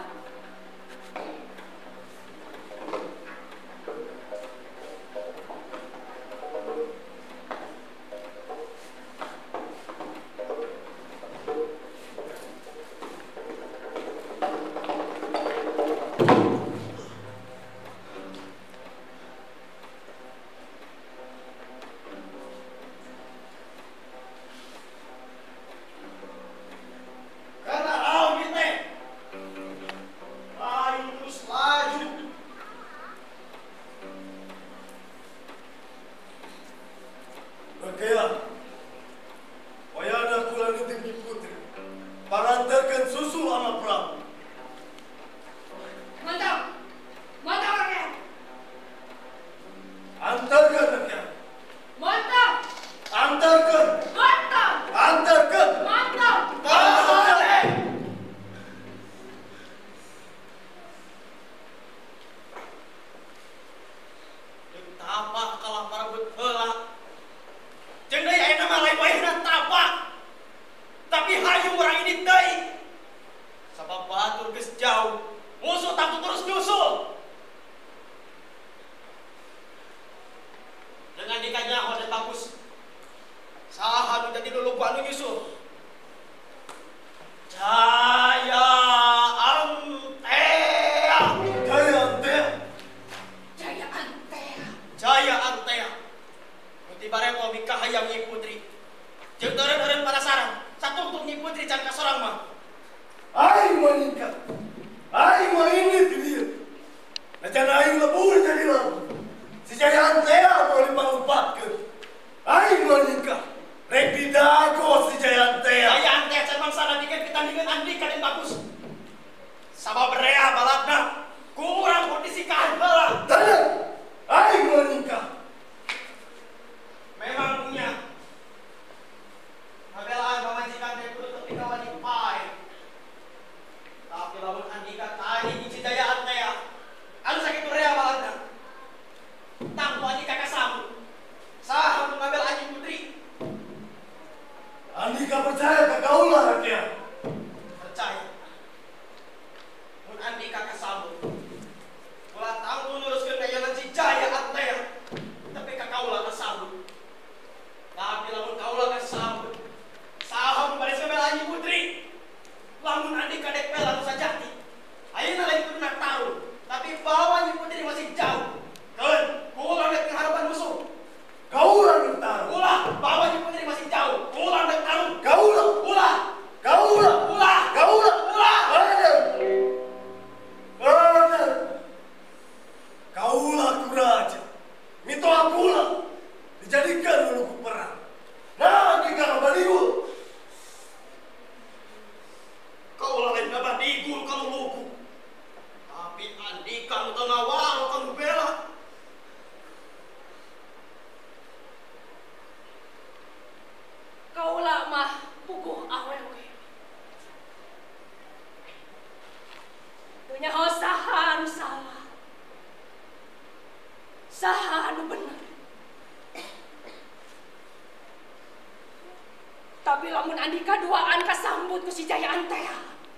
Tapi lamun andika duaan kasambut ku si Jaya Antea.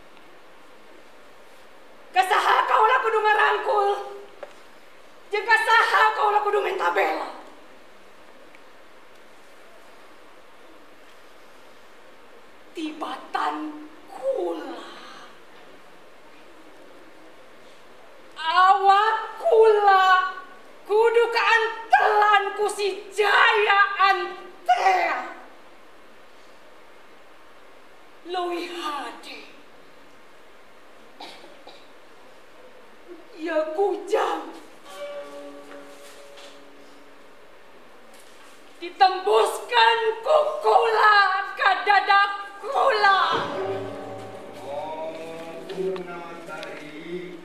Kasaha kaulah kudu ngarangkul. Jeung kasaha kaulah kudu minta bela. Tibatan kula. dia kujang. Ditembuskan kukula ke dadak kula.
Oh, Purnawasari.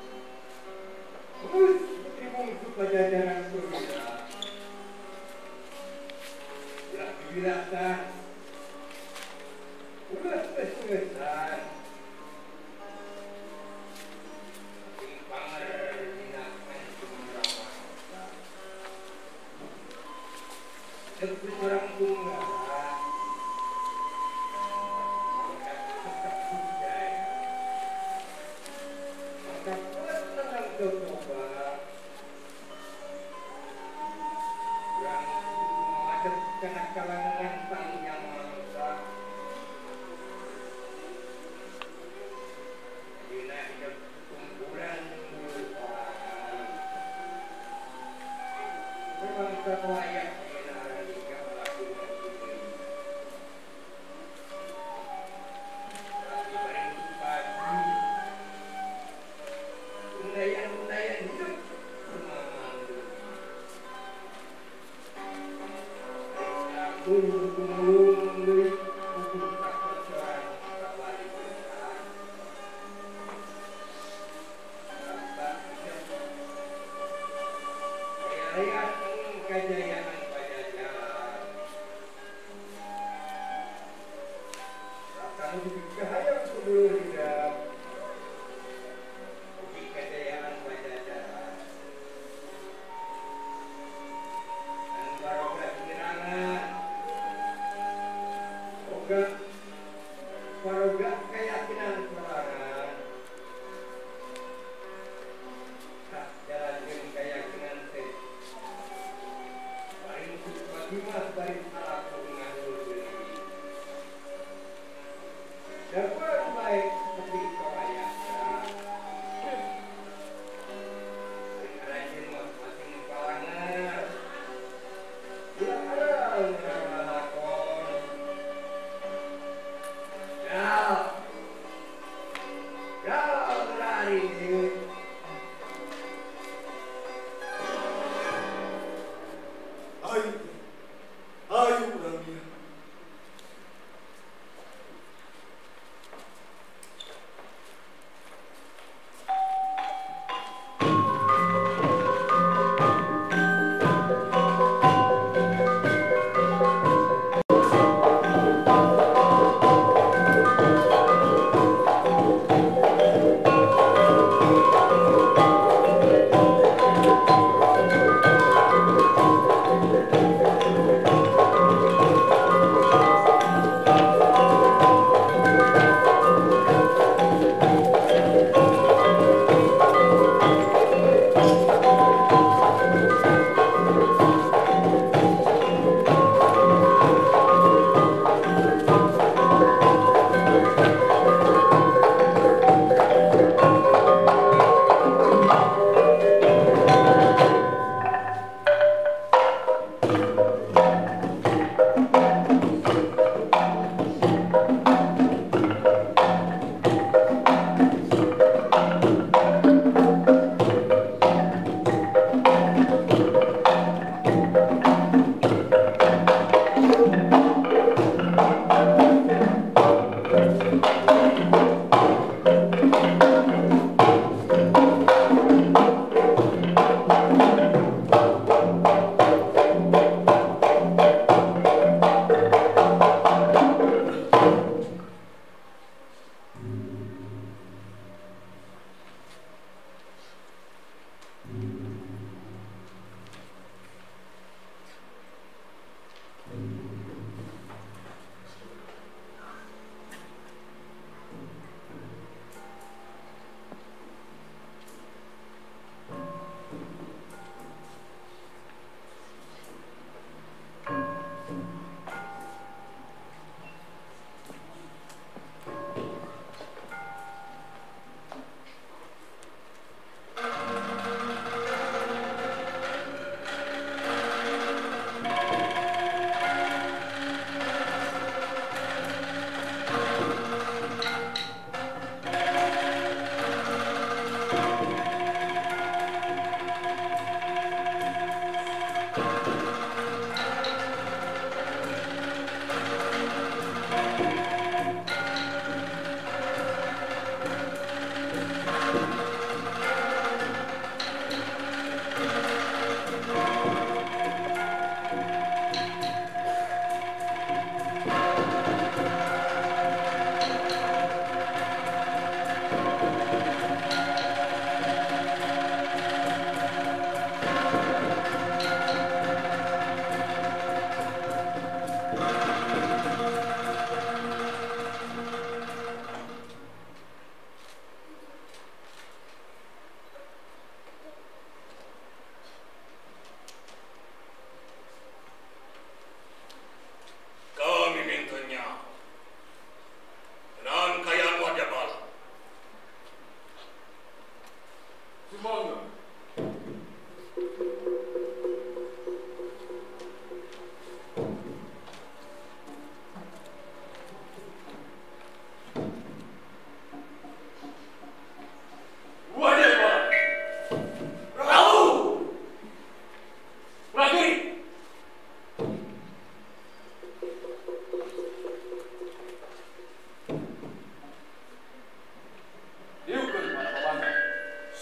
Terus Tribungsu Pajajaran Surya. Belah kebirasan. Ulah kesulitan. Seperti orang tunggal, tetap budaya. Maka pernah kau coba yang menghadap kena kalangan sang yang mangsa. Bila hidup kumpulan mulut orang, memang terlayak.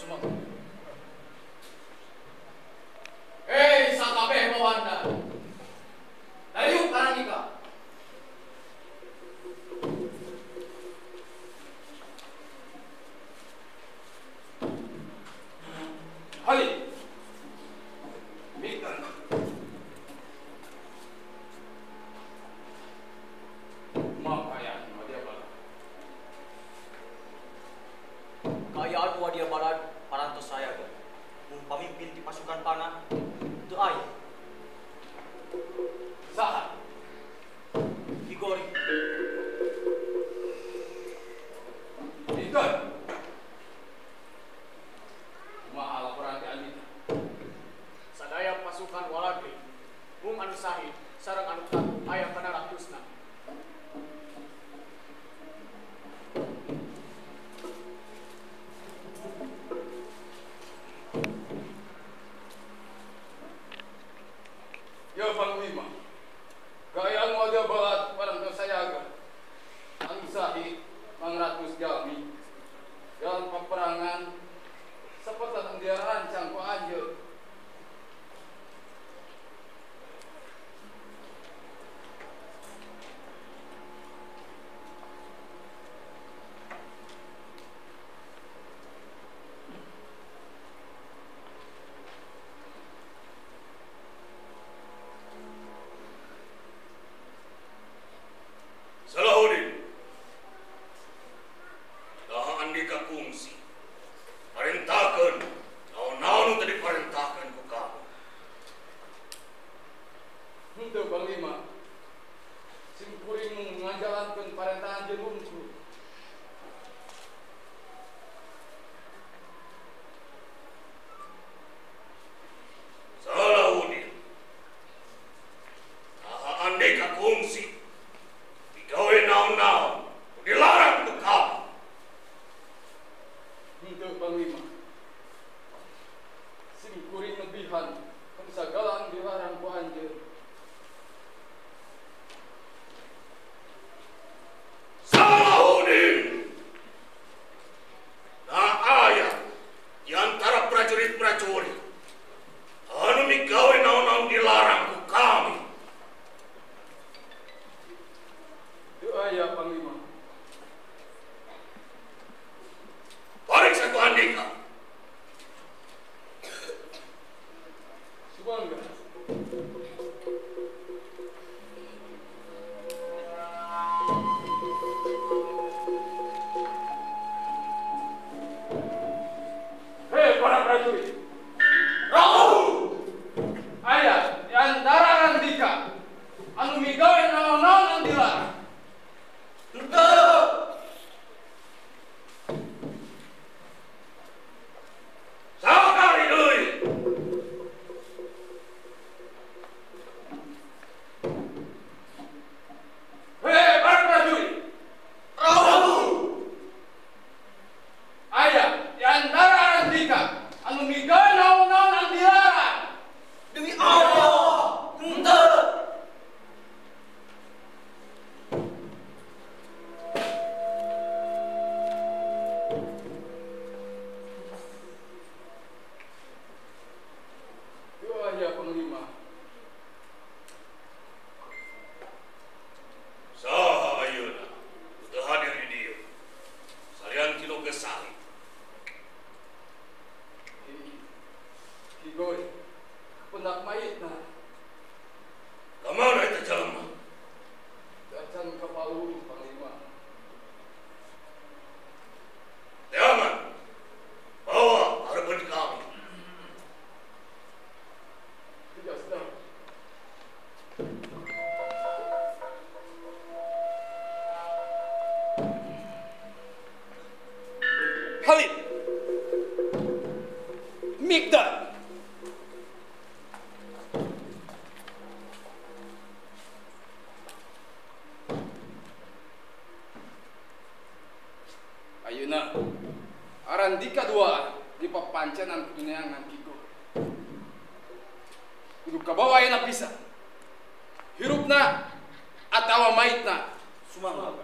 Sumangga.
Hei, sakabeh bawanda. Dayung Karangika.
Halid. Mikdan. Makayaan Wadia Balad.
Kayaan Wadia Balad parantos saya kan. Pamimpin di pasukan panah itu ay.
Sahat.
Igori.
Mikdan. Maal perhati Alita.
Sadaya pasukan walagi, mung anu sahih, sareng anu tatu aya panaratusna.
Ya Panglima, gayaan Wadia Balad parang sayaga. Ang sahi, mangratus jalmi, dalam peperangan, seperti yang dia rancang ku anjeun.
Salahuddin. Daha andika kungsi. Parentakeun naon-naon tadi parentakeun ku kamu.
Henteu Panglima, simkuring ngajalankeun parentahan jeunungku.
Salahuddin. Daha andika kungsi. Digawe naon-naon dilarang ku kamu.
Henteu Panglima, simkuring lebihan pensagalan dilarang ku anjeun.
Salahuddin. Nah aya di antara prajurit-prajurit anu migawe naon-naon dilarang ku kami.
Teu aya Panglima.
Pariksa ku andika.
Sumangga. Hei para prajurit. Rahu. Aya di antara Andika anu migawe naon-naon anu dilarang.
Sakari deui.
Hei para prajurit. Rahu. Aya di antara Andika anu migawe naon-naon anu dilarang.
Demi Allah. Henteu.
Teu aya Panglima.
Saha ayeuna teu hadir di dieu. Salian kilo gesali.
Kigoy, pendak mayitna,
Kamana eta jalema?
dacan ka Palu, Panglima.
Teangan. Bawa hareupeun kami.
Tidak sedang.
Khalid. Mikdan.
Ayeuna, Arandika dua di papancenan kuneangan Kiko. Kudu kabawa ayeuna pisan. Hirupna atawa maitna.
Sumangga.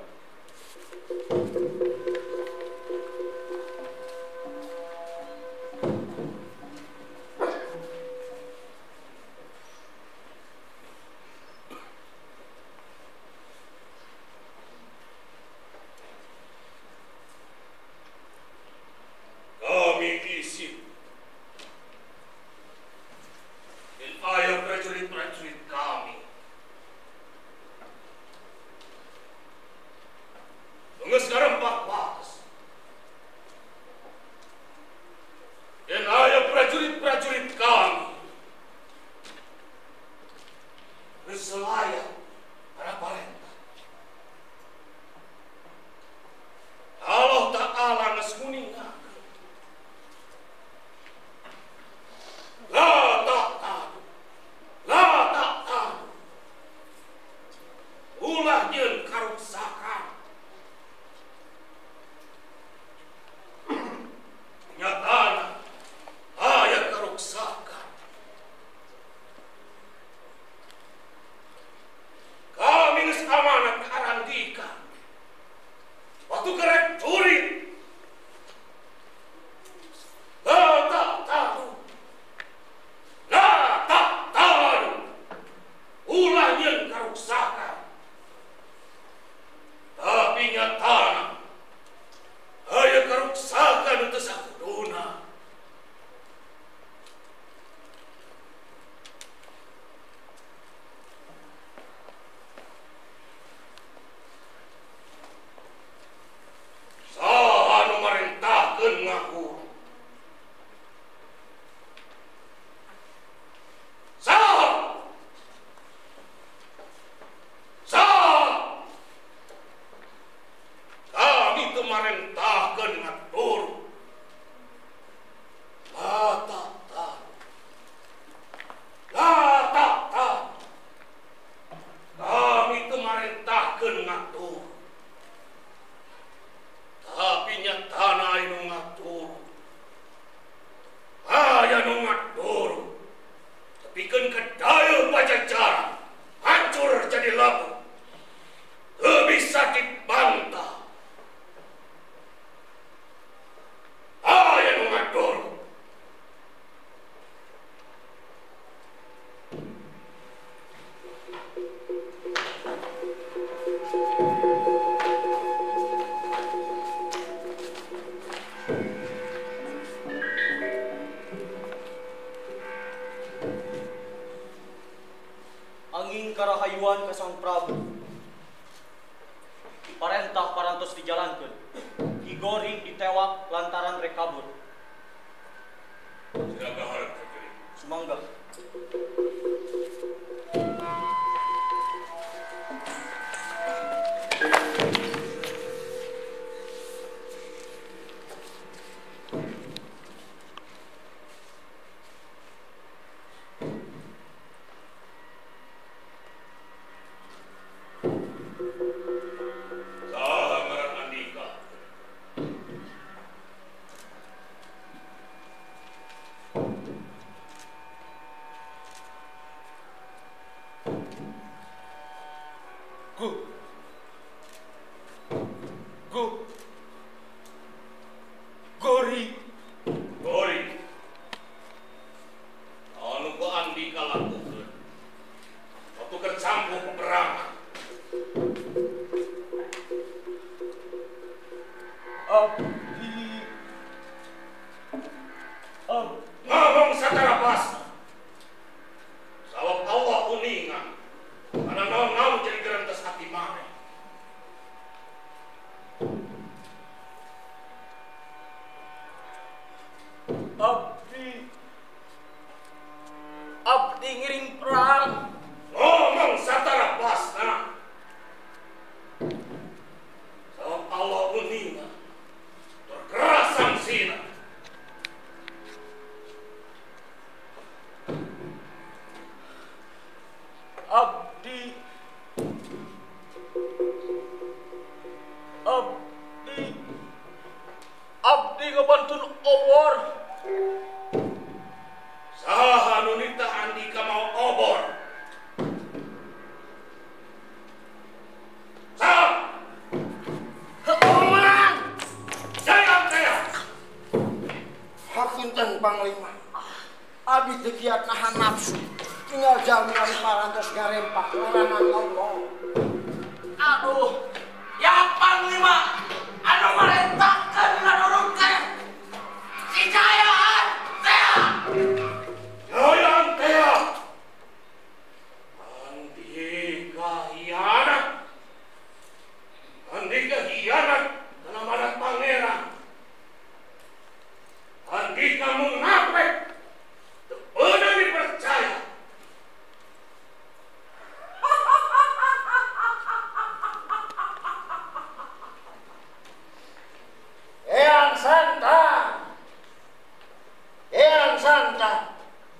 nyuwun ka Sang Prabu. Parentah parantos dijalankeun. Ki Gori ditewak lantaran rek kabur.
Jaga harap terjadi.
Sumangga. Abdi ngiring perang.
Ngomong satara pasna. Sabab Allah uninga terkeras sangsina.
Abdi ngebantun obor.
Saha nunita andika mau obor. Saha?
Omongan!
Jaya.
Hapunten Panglima. Abdi teu kiat nahan nafsu. Tinggal jaminan parantos garempak larangan Allah.
Aduh, ya Panglima, anu merentahkeun ngadurung teh si Jayaan teh.
Jayaan teh. Andika hianat dalam adat pangeran. Andika munafik. Benar dipercaya.
Eyang Santa.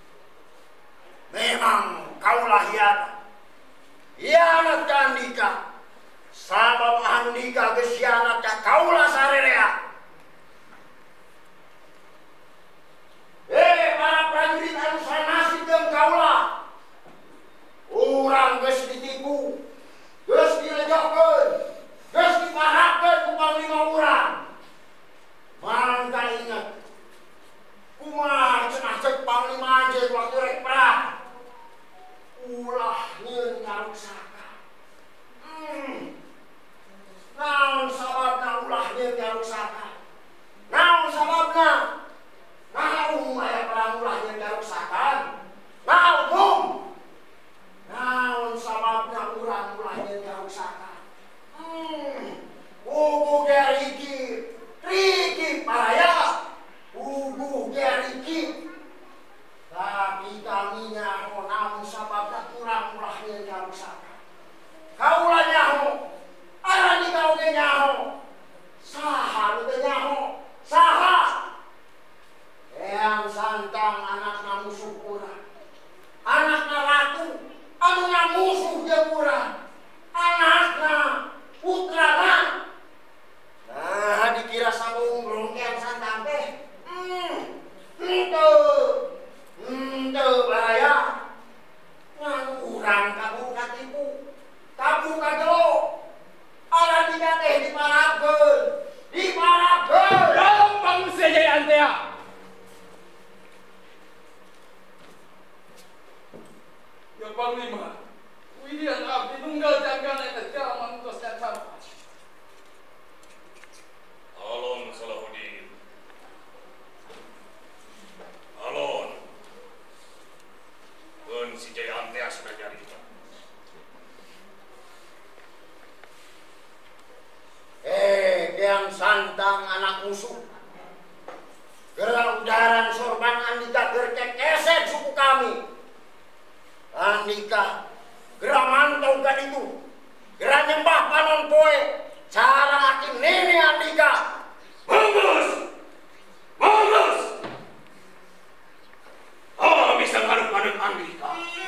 Memang kaulah hianat. Hianat ka Andika. Sabab Andika geus hianat ka kaulah sarerea. Para prajurit anu sanasib jeung kaulah. Urang geus ditipu. Geus dilejokeun. Geus diparahkeun ku panglima urang. Mangga ingat. Kumaha cenah cek panglima anjeun waktu rek perang. Ulah nyieun ngaruksaka. Naon sababna ulah nyieun ngaruksaka? Naon sababna? Naon aya perang ulah nyieun ngaruksakan? Naon? Naon sababna urang ulah nyieun ngaruksakan? Ugu Riki paraya. Ugu Riki. Tapi kami nyaho namun sababna urang ulah nyieun ngaruksakan. Kaula nyaho, arani kau ge nyaho. Saha nu teu nyaho? Saha? Eyang Santang anakna musuh urang. Anakna ratu anu ngamusuh jeung urang. Anakna putrana. Nah, dikira sanggung Eyang Santang teh. Henteu bahaya. Ngan urang kabur katipu. Kabur kagelo. Arani teh diparabkeun.
Gampang saja Antea.
Ya Panglima, Widian abdi nunggal jagana eta jaman tosnya campak.
Alon Salahuddin. Alon. Keun si Jayaan teh sudah nyarita.
anak musuh. Gerak udaran sorban Andika gercek-kesek suku kami. Andika, gerak mantau kan itu. Gerak nyembah panon poe. Cara akin nini Andika.
Bagus! Bagus! Oh, bisa ngaduk-ngaduk Andika.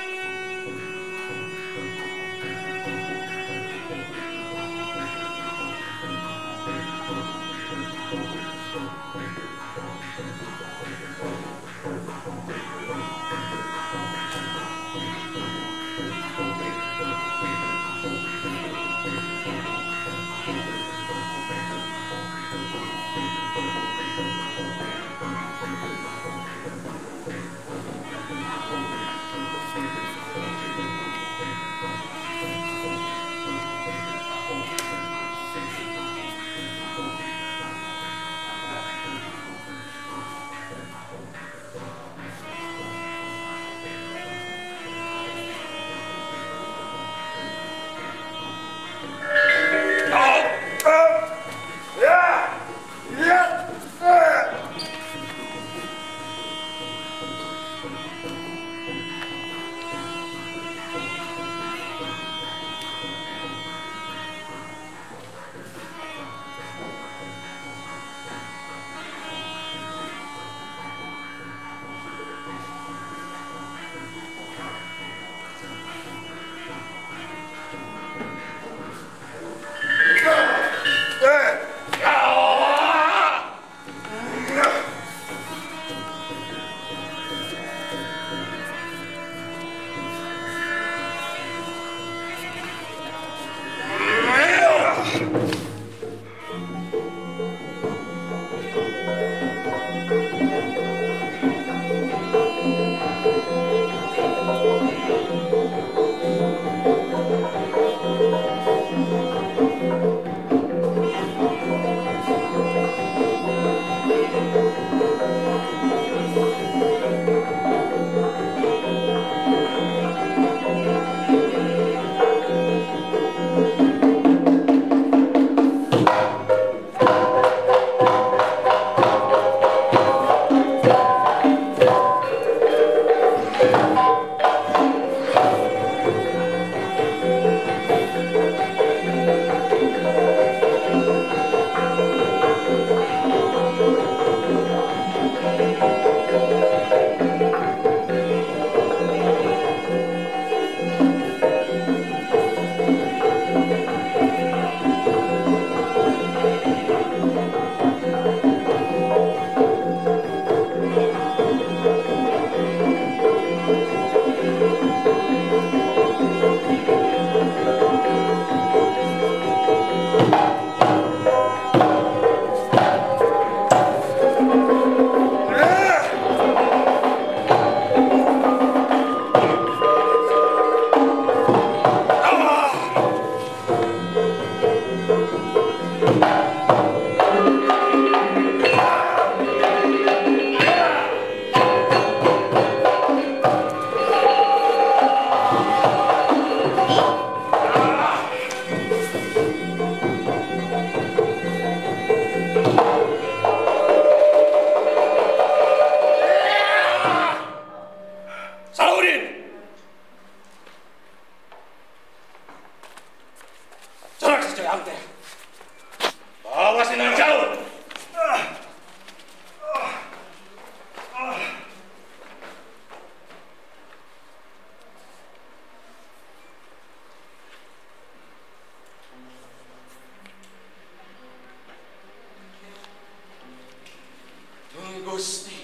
Gusti,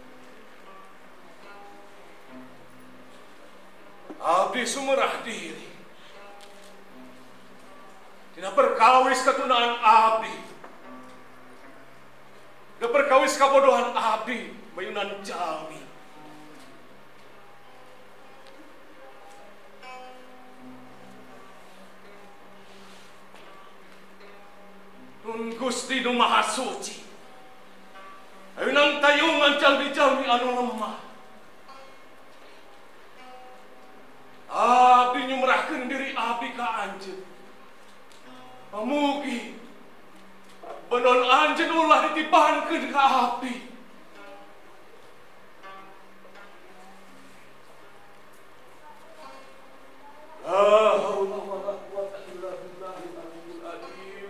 abdi sumerah diri. Tidak perkawis ketunaan abdi. Tidak perkawis kabodohan abdi, bayunan jalmi. Nun Gusti nu Maha Suci. Ayunang tayungan jalmi-jalmi anu lemah. Abdi nyumrahkeun diri abdi ka Anjeun. Pamugi
Benon anjeun ulah ditipankeun ka abdi. La haula wala quwata illa billahil aliyyil azim.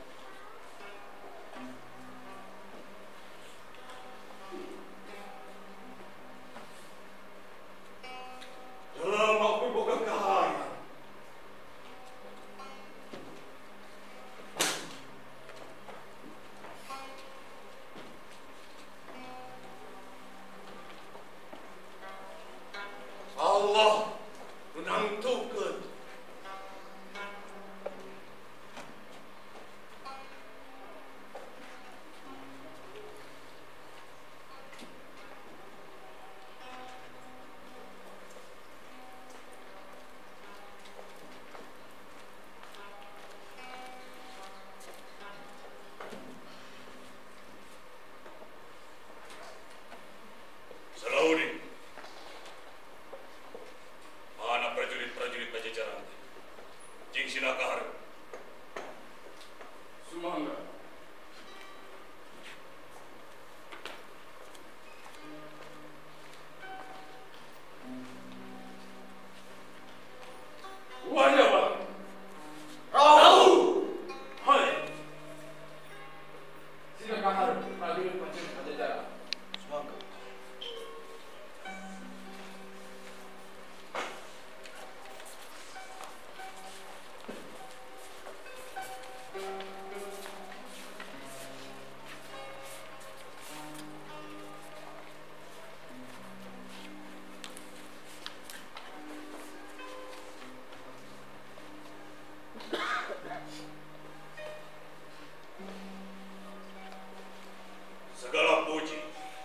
Dalam aku boga kahaya. Allah menantukeun. Salahuddin, mana prajurit-prajurit Pajajaran? Jing sinakahar.
Sumangga.
Wanya bang.
Rau!
Hai.
Sinakahar prajurit-prajurit Pajajaran.
Sumangga.
Segala puji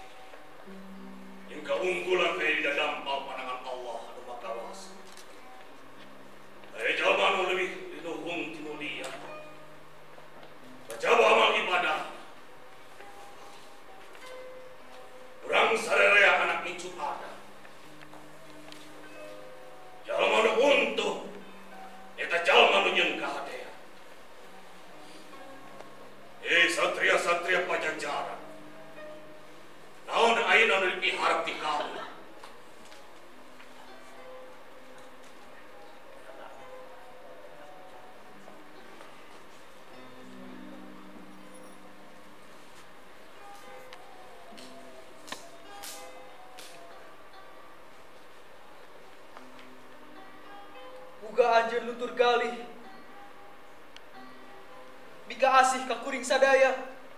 yang keunggulan kaya di dampal pandangan Allah anu makawasa. Kaya jalma anu lebih dinuhung ti mulia. Kajaba amal ibadah. Urang sararea anak incu ada. Jalma anu untuh eta jalma anu nyeungkah dea. Satria-satria Pajajaran. Naon ayeuna anu dipihar ti kamu?
Uga anjeun lutur galih. Bika asih ka kuring sadaya.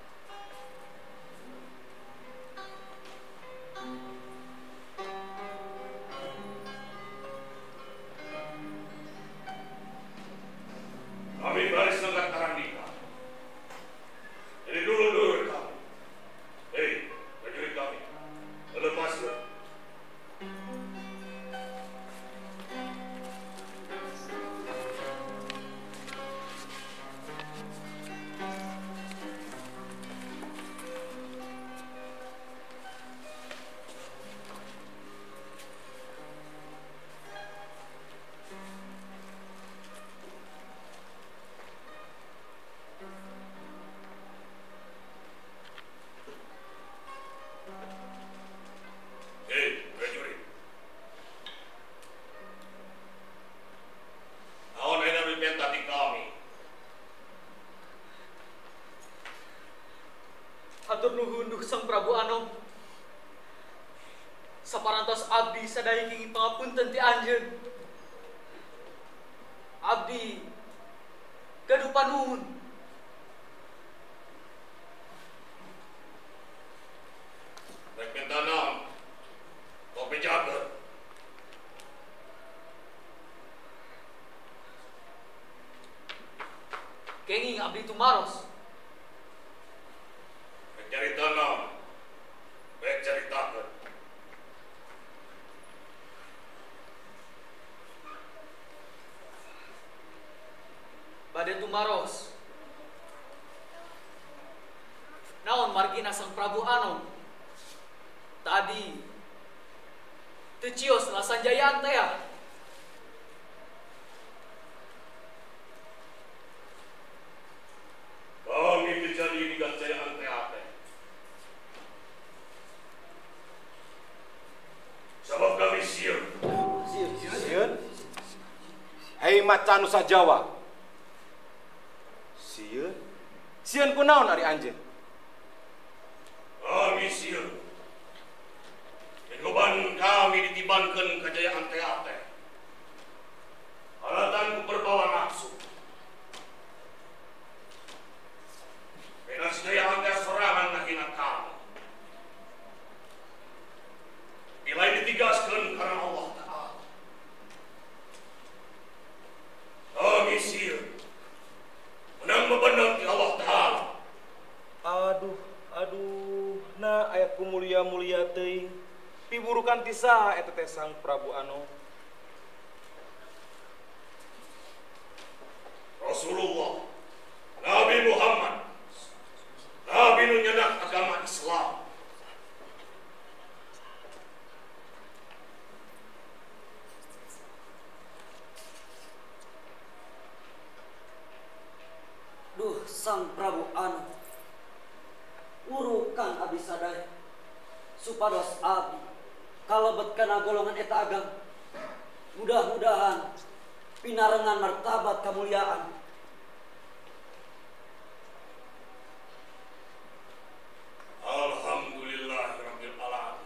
Kami baris nengkat Karandika. Jadi dulu kami. Hei, prajurit kami. Lepaskan.
Hatur nuhun duh Sang Prabu Anom. Saparantos abdi sadaya kenging pangapunten ti anjeun. Abdi gaduh panuhun.
Rek bentanom, kopi jaga.
Kenging abdi tumaros.
Rek carita naon? Rek caritakeun.
Bade tumaros. Naon margina Sang Prabu Anom? Tadi teu cios lah sanjayaan teh ya.
Kami dijadikan
maca Nusa Jawa. Sieun? Sieun kunaon ari anjeun?
Kami sieun. Kegoban kami ditibankeun kajayaan teh. Alatan ku berbawa nafsu. Beda sedaya teh sorangan ngahina kami. Bila ditigaskeun karena Allah Ta'ala. Kami sieun. Menang bebenang di Allah Ta'ala.
Aduh, nah aya ku mulia-mulia teuing. Piburukan ti saha eta teh Sang Prabu Anom?
Rasulullah, Nabi Muhammad, Nabi nu nyedak agama Islam.
Duh, Sang Prabu Anom, urukan abdi sadaya supados abdi kalebet kana golongan eta agama. Mudah-mudahan pinarengan martabat kamuliaan.
Alhamdulillahirabbil alamin.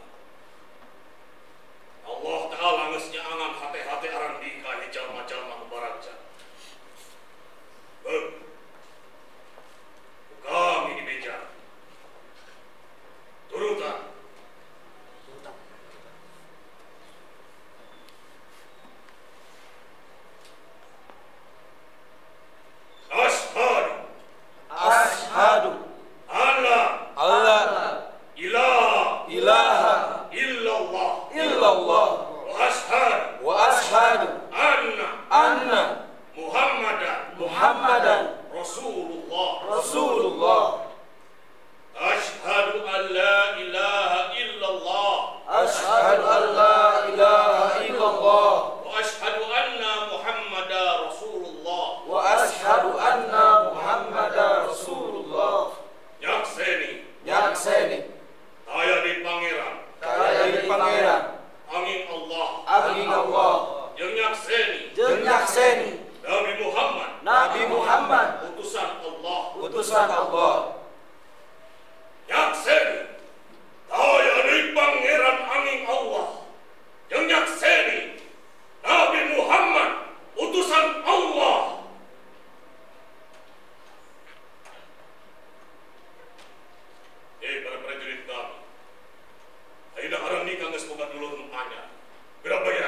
Allah Ta'ala geus nyaangan hate-hate aran dika di jalma-jalma baraja. Kami di meja. Turutan.
Ashhadu alla ilaha illallah wa ashhadu anna Muhammadan Rasulullah.
Ashhadu an la ilaha illallah.
Ashhadu an la ilaha illallah
Wa ashhadu anna Muhammadar Rasulullah.
wa ashhadu anna Muhammadar Rasulullah. Nyakseni
Kaya di pangeran angin Allah jeung nyakseni Nabi Muhammad utusan Allah. Nyakseni kaya di pangeran angin Allah jeung nyakseni Nabi Muhammad utusan Allah. Para prajurit kami, ayeuna aran nikah geus boga dulur nu anyar. Berapa ya?